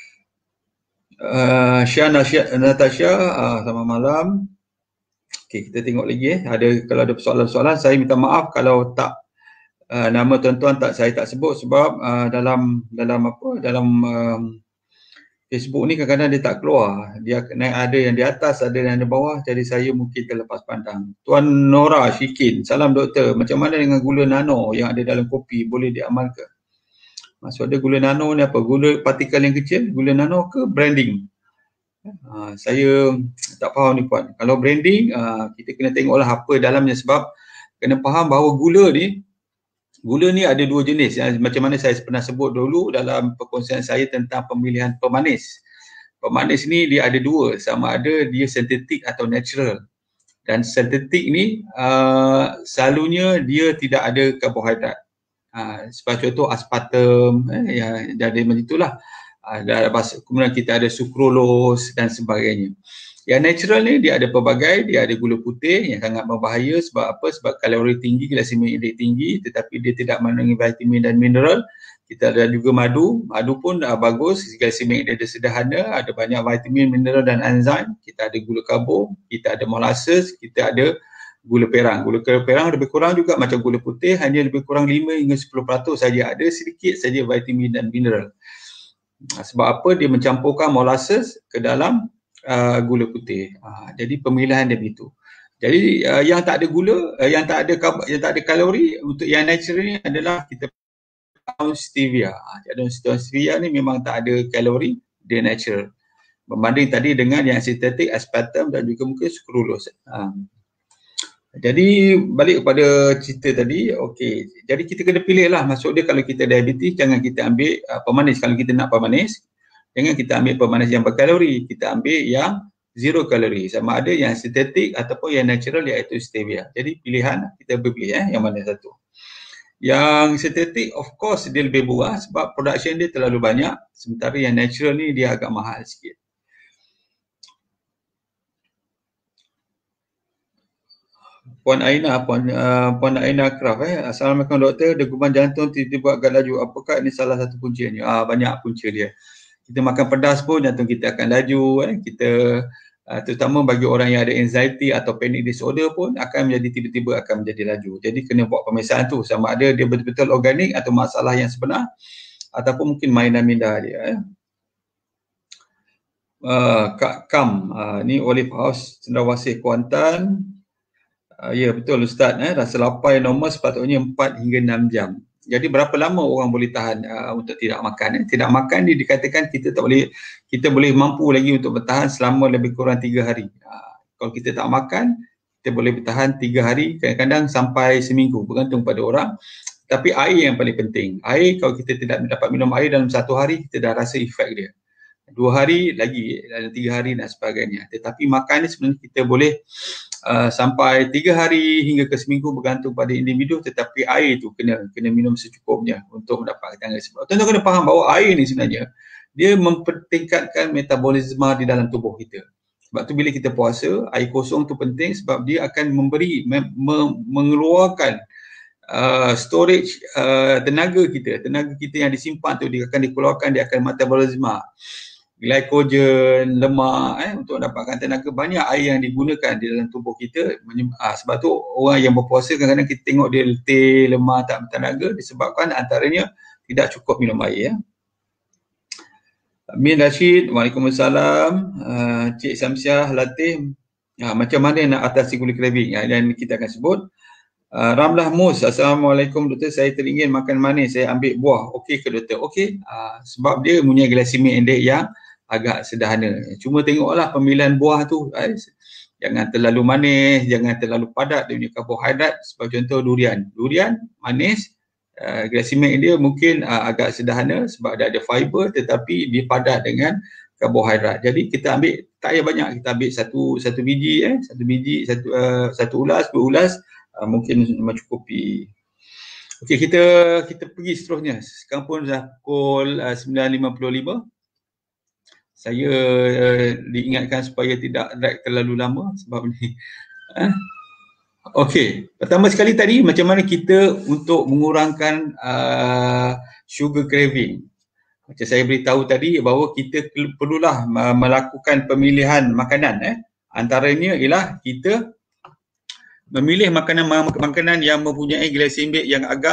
Uh, Syah Natasha, uh, selamat malam. Okey, kita tengok lagi eh. Ada, kalau ada soalan-soalan, saya minta maaf kalau tak Uh, nama tuan-tuan tak saya tak sebut, sebab uh, dalam dalam apa dalam um, Facebook ni kadang-kadang dia tak keluar. Dia naik, ada yang di atas, ada yang di bawah, jadi saya mungkin terlepas pandang. Tuan Nora Syikin, salam doktor. Macam mana dengan gula nano yang ada dalam kopi, boleh diamalkan? Maksud dia gula nano ni apa? Gula partikel yang kecil, gula nano ke branding? Uh, saya tak faham ni puan. Kalau branding, uh, kita kena tengoklah apa dalamnya, sebab kena faham bahawa gula ni Gula ni ada dua jenis, yang macam mana saya pernah sebut dulu dalam perkongsian saya tentang pemilihan pemanis. Pemanis ni dia ada dua, sama ada dia sintetik atau natural. Dan sintetik ni uh, selalunya dia tidak ada karbohidrat. Uh, sebagai contoh aspartam, eh, yang jadi macam itulah. Uh, kemudian kita ada sucralose dan sebagainya. Yang natural ni dia ada pelbagai, dia ada gula putih yang sangat berbahaya, sebab apa? Sebab kalori tinggi, glycemic index tinggi, tetapi dia tidak mengandungi vitamin dan mineral. Kita ada juga madu, madu pun uh, bagus, glycemic index dia sederhana, ada banyak vitamin, mineral dan enzim. Kita ada gula karbo, kita ada molasses, kita ada gula perang. Gula perang lebih kurang juga macam gula putih, hanya lebih kurang lima hingga sepuluh peratus saja, ada sedikit saja vitamin dan mineral. Sebab apa? Dia mencampurkan molasses ke dalam Uh, gula putih. Uh, jadi pemilihan dia begitu. Jadi uh, yang tak ada gula, uh, yang tak ada yang tak ada kalori, untuk yang natural ni adalah kita stevia. Uh, stevia ni memang tak ada kalori, dia natural. Berbanding tadi dengan yang sintetik, aspartam dan juga mungkin sucralose. Uh. Jadi balik kepada cerita tadi, okey. Jadi kita kena pilih lah. Maksud dia kalau kita diabetes, jangan kita ambil uh, pemanis. Kalau kita nak pemanis, jangan kita ambil pemanis yang berkalori, kita ambil yang zero kalori, sama ada yang sintetik ataupun yang natural, iaitu stevia. Jadi pilihan kita berpilih eh, yang mana satu. Yang sintetik of course dia lebih murah sebab production dia terlalu banyak, sementara yang natural ni dia agak mahal sikit. Puan Aina, Puan, uh, Puan Aina Kraft eh. Assalamualaikum doktor, deguman jantung tiba-tiba agak laju. Apakah ini salah satu puncanya? Ah, banyak punca dia. Kita makan pedas pun jantung kita akan laju. Eh. Kita uh, terutama bagi orang yang ada anxiety atau panic disorder pun akan menjadi tiba-tiba akan menjadi laju. Jadi kena buat pemeriksaan tu sama ada dia betul-betul organik atau masalah yang sebenar ataupun mungkin mainan minda dia. Eh. Uh, Kak Kam, uh, ni Olive House Cendrawasih Kuantan. Uh, ya betul Ustaz, eh. Rasa lapar normal sepatutnya empat hingga enam jam. Jadi berapa lama orang boleh tahan uh, untuk tidak makan? Eh? Tidak makan ni dikatakan kita tak boleh, kita boleh mampu lagi untuk bertahan selama lebih kurang tiga hari. Uh, kalau kita tak makan, kita boleh bertahan tiga hari, kadang-kadang sampai seminggu, bergantung pada orang. Tapi air yang paling penting. Air, kalau kita tidak dapat minum air dalam satu hari, kita dah rasa efek dia. Dua hari lagi, dalam tiga hari dan sebagainya. Tetapi makan ni sebenarnya kita boleh Uh, sampai tiga hari hingga ke seminggu bergantung pada individu, tetapi air tu kena kena minum secukupnya untuk mendapatkan sebab. Tuan-tuan kena faham bahawa air ni sebenarnya dia mempertingkatkan metabolisme di dalam tubuh kita. Sebab tu bila kita puasa, air kosong tu penting sebab dia akan memberi me, me, mengeluarkan uh, storage uh, tenaga kita, tenaga kita yang disimpan tu dia akan dikeluarkan, dia akan metabolisme. glycogen, lemak eh, untuk dapatkan tenaga. Banyak air yang digunakan di dalam tubuh kita. Ha, sebab tu orang yang berpuasa kadang-kadang kita tengok dia letih, lemah, tak bertenaga disebabkan antaranya tidak cukup minum air. Ya. Amin Rashid, Waalaikumsalam. Uh, Cik Samsiah Latif, ha, macam mana nak atasi gula craving? Ha, dan kita akan sebut. Uh, Ramlah Mus, Assalamualaikum doktor, saya teringin makan manis, saya ambil buah, okey ke doktor? Okey, uh, sebab dia punya glycemic index yang agak sederhana. Cuma tengoklah pemilihan buah tu, eh, jangan terlalu manis, jangan terlalu padat dia punya karbohidrat. Sebagai contoh durian, durian manis, uh, glycemic dia mungkin uh, agak sederhana sebab dia ada fiber tetapi dia padat dengan karbohidrat. Jadi kita ambil tak payah banyak, kita ambil satu satu biji eh, satu biji, satu uh, satu ulas, dua ulas. Uh, mungkin mencukupi. Okey, kita kita pergi seterusnya. Sekarang pun dah pukul uh, sembilan lima puluh lima. Saya uh, diingatkan supaya tidak drag terlalu lama sebab ni. Uh. Okey, pertama sekali tadi macam mana kita untuk mengurangkan uh, sugar craving. Macam saya beritahu tadi bahawa kita perlulah melakukan pemilihan makanan. Eh. Antaranya ialah kita memilih makanan-makanan yang mempunyai glycemic yang agak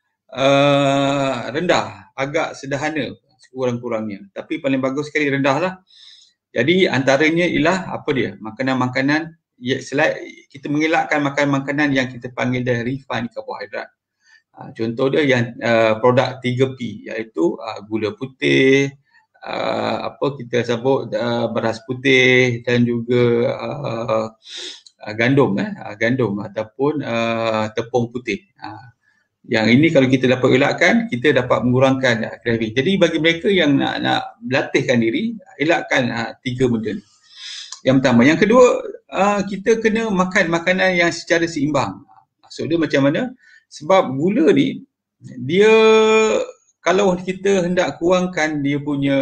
uh, rendah, agak sederhana sekurang-kurangnya. Tapi paling bagus sekali rendah lah. Jadi antaranya ialah apa dia? Makanan-makanan, ya, selain kita mengelakkan makanan-makanan yang kita panggil dah refined carbohydrate. Uh, contoh dia yang uh, produk tiga P iaitu uh, gula putih, uh, apa kita sebut uh, beras putih dan juga uh, Uh, gandum eh uh, gandum ataupun uh, tepung putih. Uh, yang ini kalau kita dapat elakkan, kita dapat mengurangkan uh, craving. Jadi bagi mereka yang nak nak melatihkan diri, elakkan uh, tiga benda ni. Yang pertama, yang kedua, uh, kita kena makan makanan yang secara seimbang. Maksud dia macam mana? Sebab gula ni dia kalau kita hendak kurangkan dia punya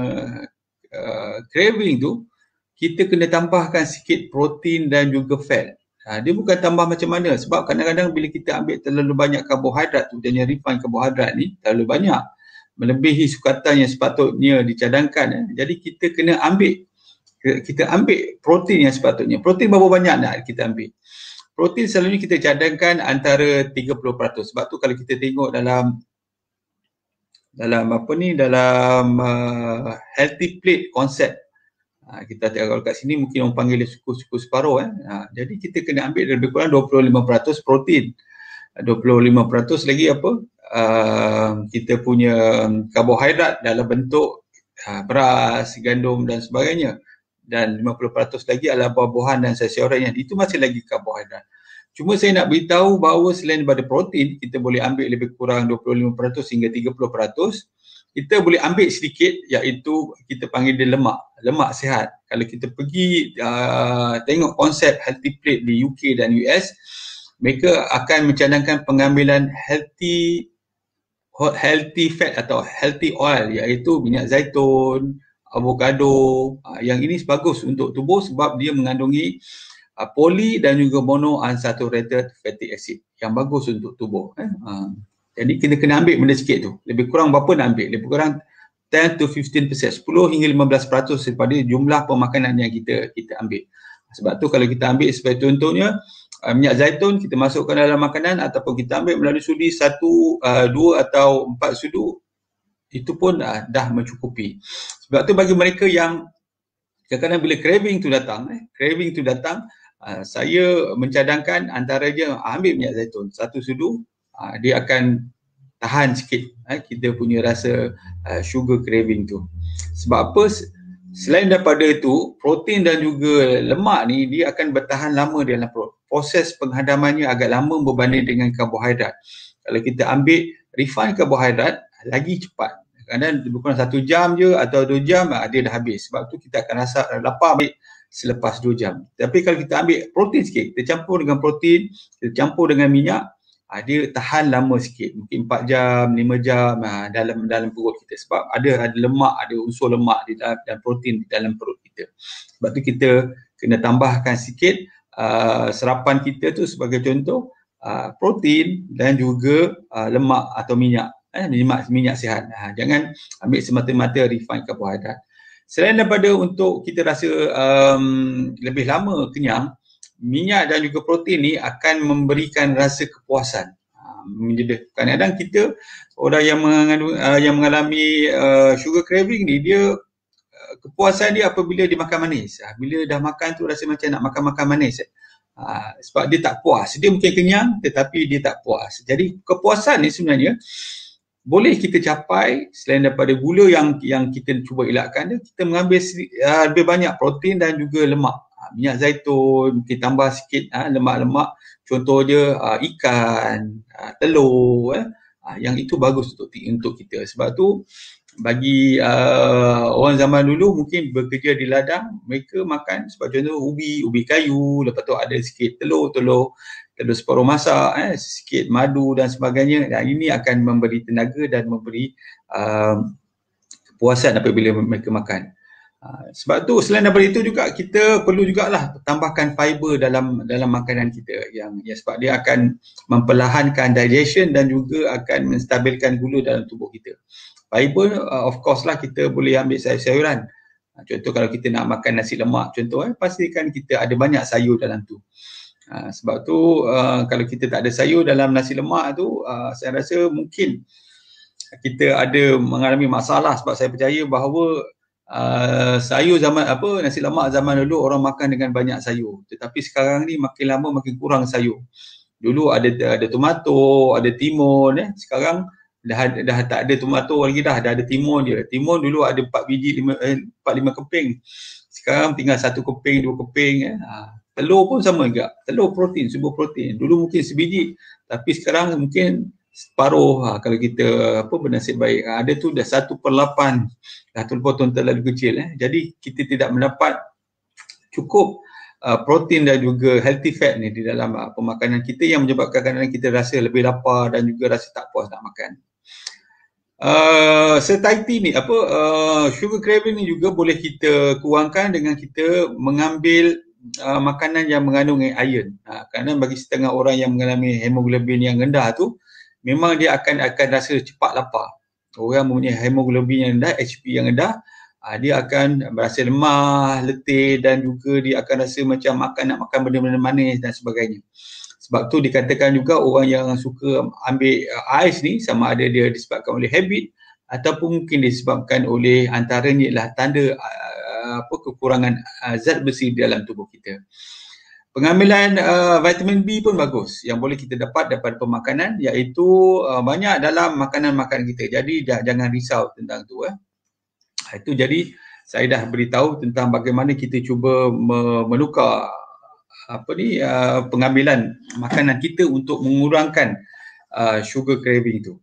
uh, craving tu, kita kena tambahkan sikit protein dan juga fat. Ha, dia bukan tambah macam mana sebab kadang-kadang bila kita ambil terlalu banyak karbohidrat tu, dan refined karbohidrat ni terlalu banyak, melebihi sukatan yang sepatutnya dicadangkan. Eh. Jadi kita kena ambil, kita ambil protein yang sepatutnya. Protein berapa banyak nak kita ambil? Protein selalunya kita cadangkan antara tiga puluh peratus. Sebab tu kalau kita tengok dalam dalam apa ni, dalam uh, healthy plate concept, Ha, kita tengok kat sini mungkin orang panggil dia suku-suku separuh. Eh. Ha, jadi kita kena ambil lebih kurang dua puluh lima peratus protein. dua puluh lima peratus lagi apa? Uh, kita punya karbohidrat dalam bentuk uh, beras, gandum dan sebagainya. Dan lima puluh peratus lagi adalah buah-buahan dan sayur-sayuran. Itu masih lagi karbohidrat. Cuma saya nak beritahu bahawa selain daripada protein, kita boleh ambil lebih kurang dua puluh lima peratus hingga tiga puluh peratus. Kita boleh ambil sedikit iaitu kita panggil dia lemak, lemak sihat. Kalau kita pergi uh, tengok konsep healthy plate di U K dan U S, mereka akan mencadangkan pengambilan healthy healthy fat atau healthy oil iaitu minyak zaitun, avocado. Uh, yang ini bagus untuk tubuh sebab dia mengandungi uh, poly dan juga monounsaturated fatty acid yang bagus untuk tubuh. Eh. Uh. Jadi kita kena ambil benda sikit tu. Lebih kurang berapa nak ambil? Lebih kurang ten to fifteen percent, sepuluh hingga lima belas peratus daripada jumlah pemakanan yang kita kita ambil. Sebab tu kalau kita ambil sebagai contohnya uh, minyak zaitun kita masukkan dalam makanan ataupun kita ambil melalui sudi satu, uh, dua atau empat sudu, itu pun uh, dah mencukupi. Sebab tu bagi mereka yang kadang-kadang bila craving tu datang, eh, craving tu datang, uh, saya mencadangkan antaranya ambil minyak zaitun satu sudu. Uh, dia akan tahan sikit uh, kita punya rasa uh, sugar craving tu. Sebab apa? Selain daripada itu, protein dan juga lemak ni dia akan bertahan lama dalam perut. Proses penghadamannya agak lama berbanding dengan karbohidrat. Kalau kita ambil refined karbohidrat, lagi cepat. Kadang lebih kurang satu jam je atau dua jam uh, dia dah habis. Sebab tu kita akan rasa lapar ambil selepas dua jam. Tapi kalau kita ambil protein sikit, kita campur dengan protein, kita campur dengan minyak, Ha, dia tahan lama sikit, mungkin empat jam, lima jam ha, dalam dalam perut kita sebab ada ada lemak, ada unsur lemak di dalam, dan protein di dalam perut kita. Sebab tu kita kena tambahkan sikit uh, serapan kita tu sebagai contoh uh, protein dan juga uh, lemak atau minyak, eh, minyak, minyak sihat. Ha, jangan ambil semata-mata refined carbohydrate. Selain daripada untuk kita rasa um, lebih lama kenyang, minyak dan juga protein ni akan memberikan rasa kepuasan. Menjadi kadang-kadang kita orang yang mengandung uh, yang mengalami uh, sugar craving ni, dia uh, kepuasan dia apabila dia makan manis. Uh, bila dah makan tu rasa macam nak makan-makan manis. Uh, sebab dia tak puas. Dia mungkin kenyang tetapi dia tak puas. Jadi kepuasan ni sebenarnya boleh kita capai selain daripada gula yang yang kita cuba elakkan dia, kita mengambil uh, lebih banyak protein dan juga lemak. Uh, minyak zaitun, kita tambah sikit uh, lemak-lemak. Contoh dia uh, ikan, uh, telur, eh. uh, yang itu bagus untuk untuk kita. Sebab tu bagi uh, orang zaman dulu mungkin bekerja di ladang, mereka makan sebab contoh ubi, ubi kayu, lepas tu ada sikit telur, telur, telur separuh masak, eh, sikit madu dan sebagainya. Dan ini akan memberi tenaga dan memberi uh, kepuasan apabila mereka makan. Uh, sebab tu selain daripada itu juga kita perlu jugalah tambahkan fiber dalam dalam makanan kita yang ya, sebab dia akan memperlahankan digestion dan juga akan menstabilkan gula dalam tubuh kita. Fiber uh, of course lah kita boleh ambil sayur-sayuran. Uh, contoh kalau kita nak makan nasi lemak contoh, eh, pastikan kita ada banyak sayur dalam tu. Uh, sebab tu uh, kalau kita tak ada sayur dalam nasi lemak tu, uh, saya rasa mungkin kita ada mengalami masalah. Sebab saya percaya bahawa Uh, sayur zaman apa nasi lemak zaman dulu orang makan dengan banyak sayur, tetapi sekarang ni makin lama makin kurang sayur. Dulu ada ada tomato, ada timun, eh sekarang dah dah tak ada tomato lagi, dah dah ada timun dia. Timun dulu ada empat biji, lima eh, empat lima keping. Sekarang tinggal satu keping, dua keping, eh. Ha, telur pun sama juga. Telur protein, sumber protein. Dulu mungkin sebiji, tapi sekarang mungkin separuh. Ha, kalau kita apa bernasib baik, ha, ada tu dah satu per lapan, dah terpotong terlalu kecil. Eh. Jadi kita tidak mendapat cukup uh, protein dan juga healthy fat ni di dalam uh, pemakanan kita, yang menyebabkan kadang-kadang kita rasa lebih lapar dan juga rasa tak puas nak makan. Uh, satiety ni apa uh, sugar craving ni juga boleh kita kurangkan dengan kita mengambil uh, makanan yang mengandung iron. Uh, kerana bagi setengah orang yang mengalami hemoglobin yang rendah tu, memang dia akan akan rasa cepat lapar. Orang mempunyai hemoglobin yang rendah, H P yang rendah, aa, dia akan merasa lemah, letih dan juga dia akan rasa macam makan nak makan benda-benda manis dan sebagainya. Sebab tu dikatakan juga orang yang suka ambil uh, ais ni, sama ada dia disebabkan oleh habit ataupun mungkin disebabkan oleh antaranya ialah tanda uh, apa kekurangan uh, zat besi di dalam tubuh kita. Pengambilan uh, vitamin B pun bagus yang boleh kita dapat daripada pemakanan, iaitu uh, banyak dalam makanan-makanan kita. Jadi jangan risau tentang tu. Eh. Itu jadi saya dah beritahu tentang bagaimana kita cuba menukar apa ni uh, pengambilan makanan kita untuk mengurangkan uh, sugar craving itu.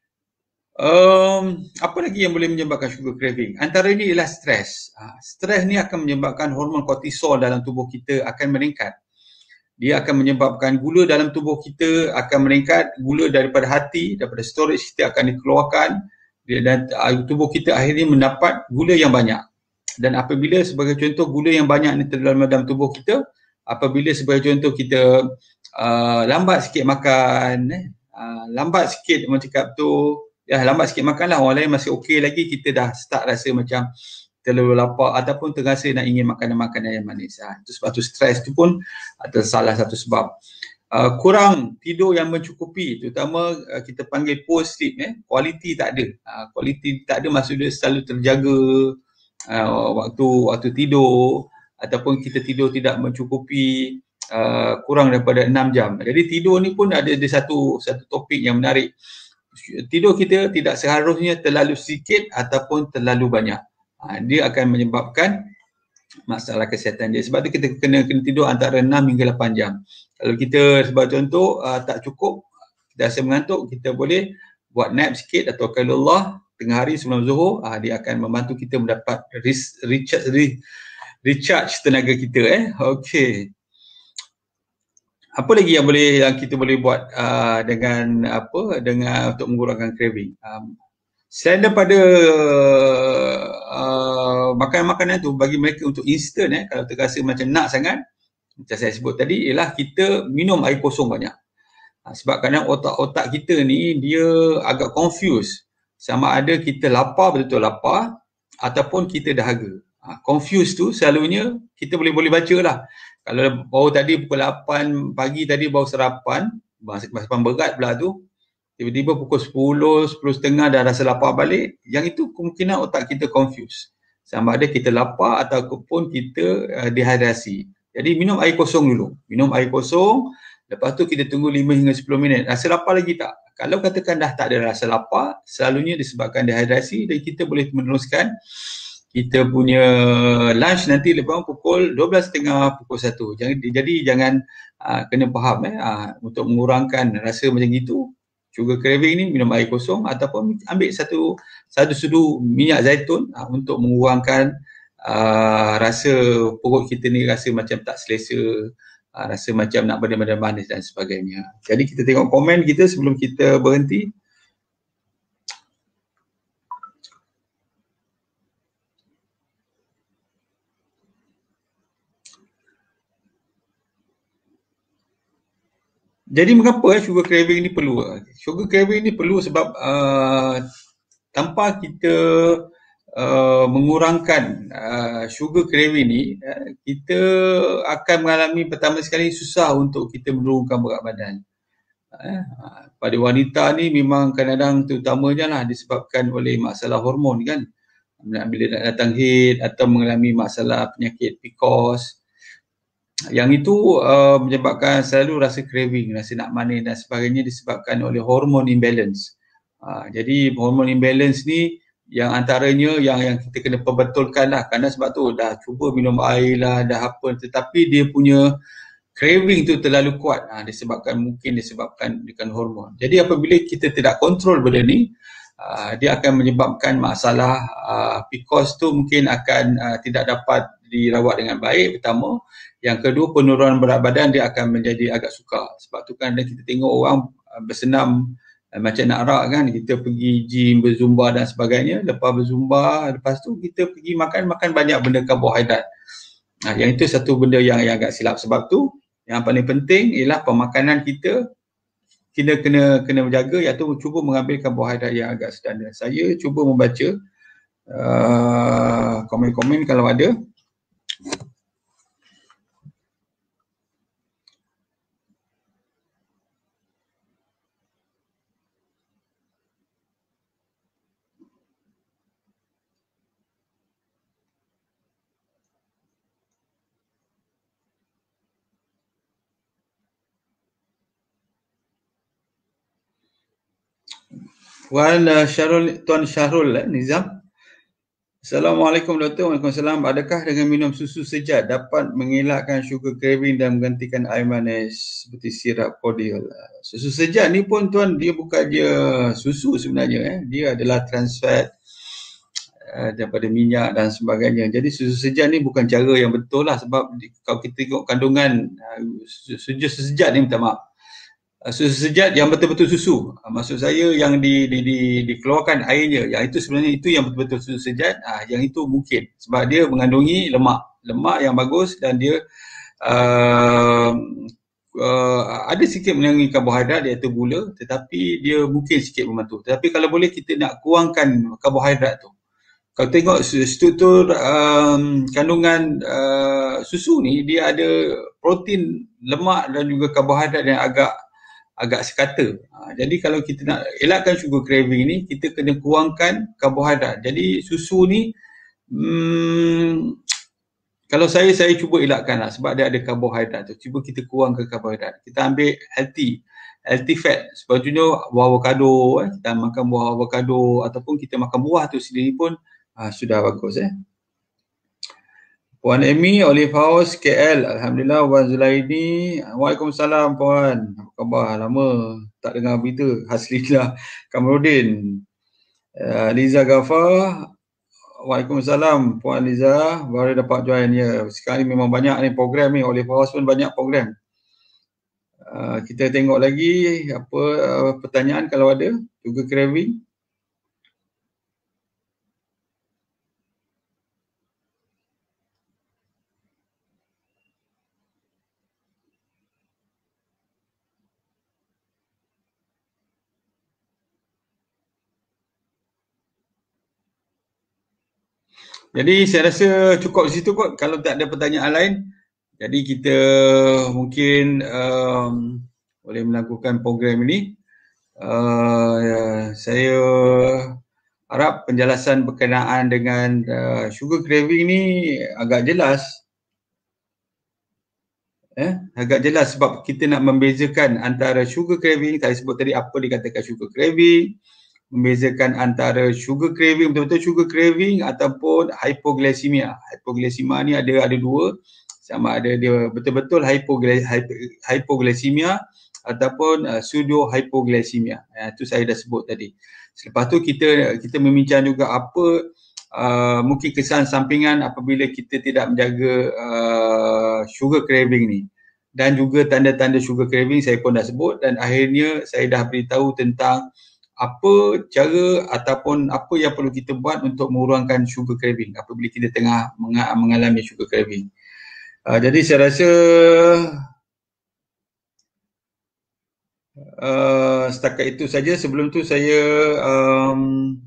Um, apa lagi yang boleh menyebabkan sugar craving? Antara ini ialah stres. Uh, stres ni akan menyebabkan hormon kortisol dalam tubuh kita akan meningkat. Dia akan menyebabkan gula dalam tubuh kita akan meningkat. Gula daripada hati, daripada storage kita akan dikeluarkan. Dia, dan uh, tubuh kita akhirnya mendapat gula yang banyak. Dan apabila sebagai contoh gula yang banyak ni terdalam dalam tubuh kita, apabila sebagai contoh kita uh, lambat sikit makan, eh, uh, lambat sikit orang cakap tu, ya lambat sikit makan lah, orang lain masih okey lagi, kita dah start rasa macam terlalu lapar ataupun terasa nak ingin makanan-makanan yang manis. Ha, itu sebab tu stres tu pun ada salah satu sebab. Uh, kurang tidur yang mencukupi, terutama uh, kita panggil poor sleep, eh, quality tak ada. Uh, quality tak ada maksud dia selalu terjaga uh, waktu waktu tidur, ataupun kita tidur tidak mencukupi, uh, kurang daripada enam jam. Jadi tidur ni pun ada, ada satu satu topik yang menarik. Tidur kita tidak seharusnya terlalu sedikit ataupun terlalu banyak. Ha, dia akan menyebabkan masalah kesihatan dia. Sebab tu kita kena, kena tidur antara enam hingga lapan jam. Kalau kita sebagai contoh uh, tak cukup, kita rasa mengantuk, kita boleh buat nap sikit atau kalullah tengah hari sebelum zuhur. Uh, dia akan membantu kita mendapat recharge, recharge tenaga kita. Eh. Okey. Apa lagi yang boleh yang kita boleh buat uh, dengan apa dengan untuk mengurangkan craving? Um, selain daripada uh, makanan-makanan tu bagi mereka untuk instant, eh, kalau terasa macam nak sangat, macam saya sebut tadi, ialah kita minum air kosong banyak. Uh, sebab kadang otak-otak kita ni dia agak confused sama ada kita lapar, betul-betul lapar, ataupun kita dahaga. Ha, confused tu selalunya kita boleh boleh baca lah. Kalau baru tadi pukul lapan pagi tadi baru sarapan, sarapan berat pula tu, tiba-tiba pukul sepuluh, sepuluh tiga puluh dah rasa lapar balik, yang itu kemungkinan otak kita confused. Sama ada kita lapar ataupun kita uh, dehidrasi. Jadi minum air kosong dulu. Minum air kosong, lepas tu kita tunggu lima hingga sepuluh minit. Rasa lapar lagi tak? Kalau katakan dah tak ada rasa lapar, selalunya disebabkan dehidrasi dan kita boleh meneruskan kita punya lunch nanti lepas pukul dua belas tiga puluh, pukul satu. Jadi, jadi jangan uh, kena faham eh, uh, untuk mengurangkan rasa macam gitu. Sugar craving ni minum air kosong ataupun ambil satu satu sudu minyak zaitun uh, untuk mengurangkan uh, rasa perut kita ni rasa macam tak selesa, uh, rasa macam nak badan-badan manis dan sebagainya. Jadi kita tengok komen kita sebelum kita berhenti. Jadi mengapa eh, sugar craving ni perlu? Sugar craving ni perlu sebab uh, tanpa kita uh, mengurangkan uh, sugar craving ni, uh, kita akan mengalami pertama sekali susah untuk kita menurunkan berat badan. Uh, pada wanita ni memang kadang-kadang terutamanya lah disebabkan oleh masalah hormon kan. Bila nak datang haid atau mengalami masalah penyakit P C O S. Yang itu uh, menyebabkan selalu rasa craving, rasa nak manis dan sebagainya disebabkan oleh hormon imbalance. Uh, jadi hormon imbalance ni yang antaranya yang yang kita kena perbetulkan lah, kerana sebab tu dah cuba minum air lah, dah apa, tetapi dia punya craving tu terlalu kuat, uh, disebabkan mungkin disebabkan dengan hormon. Jadi apabila kita tidak kontrol benda ni, uh, dia akan menyebabkan masalah uh, P C O S tu mungkin akan uh, tidak dapat dirawat dengan baik pertama. Yang kedua, penurunan berat badan dia akan menjadi agak sukar. Sebab tu kan kita tengok orang bersenam macam nak rak kan, kita pergi gym, berzumba dan sebagainya. Lepas berzumba, lepas tu kita pergi makan, makan banyak benda karbohidrat. Nah, yang itu satu benda yang, yang agak silap. Sebab tu yang paling penting ialah pemakanan kita kita kena kena menjaga, iaitu cuba mengambil karbohidrat yang agak standard. Saya cuba membaca uh, komen-komen kalau ada. Puan uh, Syarul, Tuan Syahrul eh, Nizam. Assalamualaikum Doktor. Waalaikumsalam. Adakah dengan minum susu sejat dapat mengelakkan sugar craving dan menggantikan air manis seperti sirap cordial? Susu sejat ni pun Tuan, dia bukan dia susu sebenarnya. Eh. Dia adalah trans fat uh, daripada minyak dan sebagainya. Jadi susu sejat ni bukan cara yang betul lah, sebab kalau kita tengok kandungan uh, susu sejat ni, minta maaf. Susu sejat yang betul-betul susu. Maksud saya yang di, di, di, dikeluarkan airnya. Yang itu sebenarnya itu yang betul-betul susu sejat. Ah, yang itu mungkin. Sebab dia mengandungi lemak. Lemak yang bagus dan dia uh, uh, ada sikit mengandungi karbohidrat iaitu gula. Tetapi dia mungkin sikit membantu. Tetapi kalau boleh kita nak kurangkan karbohidrat tu. Kalau tengok struktur um, kandungan uh, susu ni, dia ada protein, lemak dan juga karbohidrat yang agak agak sekata. Ha, jadi kalau kita nak elakkan sugar craving ni, kita kena kurangkan karbohidrat. Jadi susu ni, hmm, kalau saya, saya cuba elakkan lah sebab dia ada karbohidrat tu. Cuba kita kurangkan karbohidrat. Kita ambil healthy, healthy fat. Sebagainya buah avocado, eh. kita makan buah avocado ataupun kita makan buah tu sendiri pun ha, sudah bagus. Eh. Puan Amy, Olive House, K L. Alhamdulillah. Puan Zulaini. Waalaikumsalam Puan. Apa khabar? Lama tak dengar berita. Haslinah Kamarudin. Uh, Liza Ghaffar. Waalaikumsalam Puan Liza. Baru dapat join ya. Sekarang ni memang banyak ni program ni. Olive House pun banyak program. Uh, kita tengok lagi apa uh, pertanyaan kalau ada. Sugar craving. Jadi saya rasa cukup di situ kot kalau tak ada pertanyaan lain. Jadi kita mungkin um, boleh melakukan program ini. Uh, ya, saya harap penjelasan berkenaan dengan uh, sugar craving ni agak jelas. Eh, agak jelas sebab kita nak membezakan antara sugar craving, saya sebut tadi apa dikatakan sugar craving, membezakan antara sugar craving, betul-betul sugar craving ataupun hypoglycemia. Hypoglycemia ni ada ada dua, sama ada dia betul-betul hypoglycemia ataupun uh, pseudo hypoglycemia. Uh, itu saya dah sebut tadi. Selepas tu kita kita membincang juga apa uh, mungkin kesan sampingan apabila kita tidak menjaga uh, sugar craving ni. Dan juga tanda-tanda sugar craving saya pun dah sebut, dan akhirnya saya dah beritahu tentang apa cara ataupun apa yang perlu kita buat untuk mengurangkan sugar craving apabila kita tengah mengalami sugar craving. Uh, jadi saya rasa Uh, setakat itu saja. Sebelum tu saya um,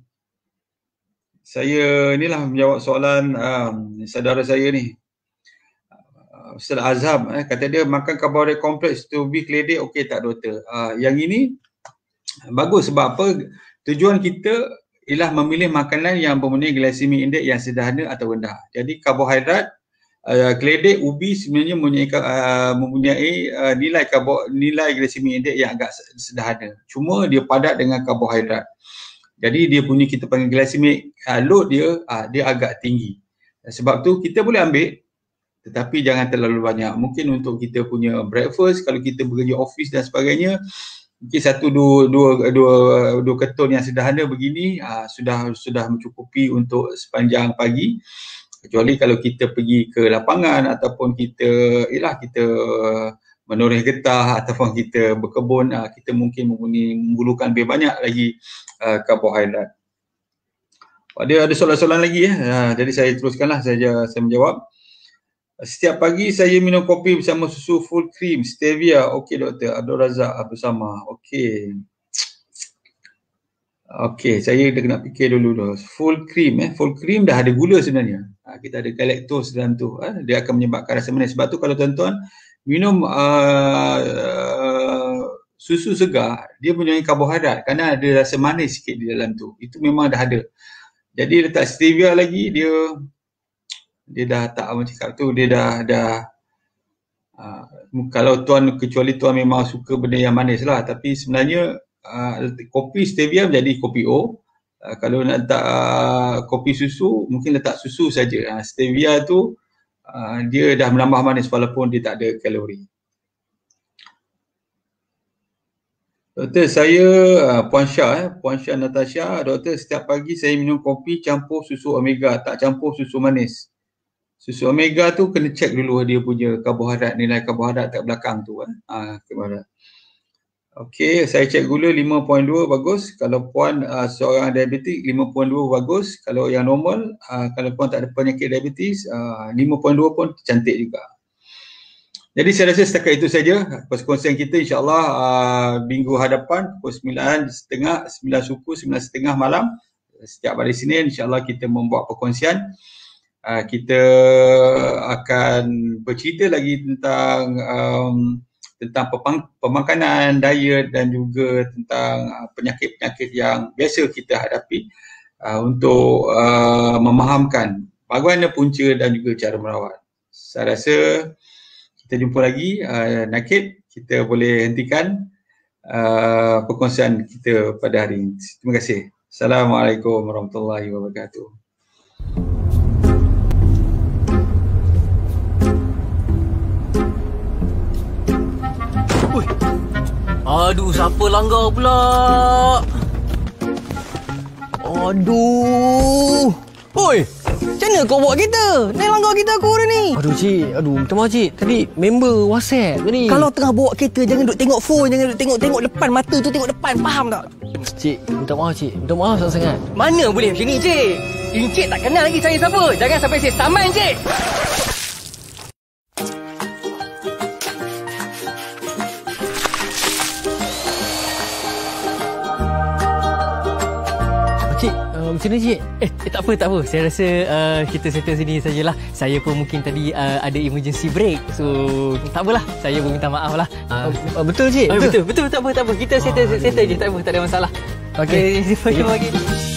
saya inilah menjawab soalan um, saudara saya ni, uh, Ustaz Azham, eh, kata dia makan karbohidrat kompleks to be keledek okey tak doktor? Uh, yang ini bagus sebab apa? Tujuan kita ialah memilih makanan yang mempunyai glycemic index yang sederhana atau rendah. Jadi karbohidrat Uh, keledek, ubi sebenarnya mempunyai, uh, mempunyai uh, nilai karbo, nilai glycemic index yang agak sederhana. Cuma dia padat dengan karbohidrat. Jadi dia punya kita panggil glycemic uh, load dia uh, dia agak tinggi. Sebab tu kita boleh ambil tetapi jangan terlalu banyak. Mungkin untuk kita punya breakfast, kalau kita bekerja office dan sebagainya, mungkin satu dua dua dua dua ketul yang sederhana begini uh, sudah sudah mencukupi untuk sepanjang pagi. Kecuali kalau kita pergi ke lapangan ataupun kita ialah kita menoreh getah ataupun kita berkebun, kita mungkin memerlukan lebih banyak lagi uh, karbohidrat. Ada ada soalan-soalan lagi ya. Uh, jadi saya teruskanlah saja saya menjawab. Setiap pagi saya minum kopi bersama susu full cream stevia. Okey doktor, Abdul Razak bersama. Okey. Okey, saya dah kena fikir dulu dah. Full cream eh, full cream dah ada gula sebenarnya. Ha, kita ada galactose dalam tu. Ha, dia akan menyebabkan rasa manis. Sebab tu kalau tuan-tuan minum uh, uh, susu segar, dia punya karbohidrat kerana ada rasa manis sikit di dalam tu. Itu memang dah ada. Jadi letak stevia lagi, dia dia dah tak apa cakap tu, dia dah dah uh, kalau tuan, kecuali tuan memang suka benda yang manis lah, tapi sebenarnya Uh, kopi stevia menjadi kopi O. Uh, kalau nak letak uh, kopi susu, mungkin letak susu saja. Uh, stevia tu uh, dia dah menambah manis walaupun dia tak ada kalori. Doktor, saya uh, Puan Syah, eh, Puan Syah Natasha. Doktor, setiap pagi saya minum kopi campur susu omega, tak campur susu manis. Susu omega tu kena cek dulu dia punya karbohidrat, nilai karbohidrat kat belakang tu. Eh. Uh, karbohidrat. Okey, saya cek gula lima perpuluhan dua bagus. Kalau puan uh, seorang diabetik lima perpuluhan dua bagus. Kalau yang normal, uh, kalau puan tak ada penyakit diabetes, uh, lima perpuluhan dua pun cantik juga. Jadi saya rasa setakat itu saja perkongsian kita, insya-Allah uh, minggu hadapan pukul sembilan setengah, sembilan suku, sembilan setengah malam setiap hari Senin, insya-Allah kita membuat perkongsian. Uh, kita akan bercerita lagi tentang um, tentang pemakanan, diet dan juga tentang uh, penyakit-penyakit yang biasa kita hadapi uh, untuk uh, memahamkan bagaimana punca dan juga cara merawat. Saya rasa kita jumpa lagi. Uh, Nakib, kita boleh hentikan uh, perkongsian kita pada hari ini. Terima kasih. Assalamualaikum warahmatullahi wabarakatuh. Aduh, siapa langgar pula? Aduh. Oi, macam mana kau buat kita? Ni langgar kita aku dah ni. Aduh cik, aduh minta maaf cik. Tadi member WhatsApp tadi. Kalau tengah bawa kereta, jangan duk tengok phone, jangan duk tengok-tengok depan, mata tu tengok depan, faham tak? Cik, minta maaf cik. Minta maaf sangat-sangat. Mana boleh macam ni, cik? Encik tak kenal lagi saya siapa. Jangan sampai saya saman, cik. Cik, uh, Uh, macam mana cik? Eh, eh tak apa tak apa. Saya rasa uh, kita settle sini sajalah. Saya pun mungkin tadi uh, ada emergency break. So tak apalah. Saya pun minta maaf lah. Uh, uh, betul cik? Uh, betul. betul betul tak apa tak apa. Kita settle uh, settle je, tak apa, tak ada masalah. Okey. Okay, jumpa lagi.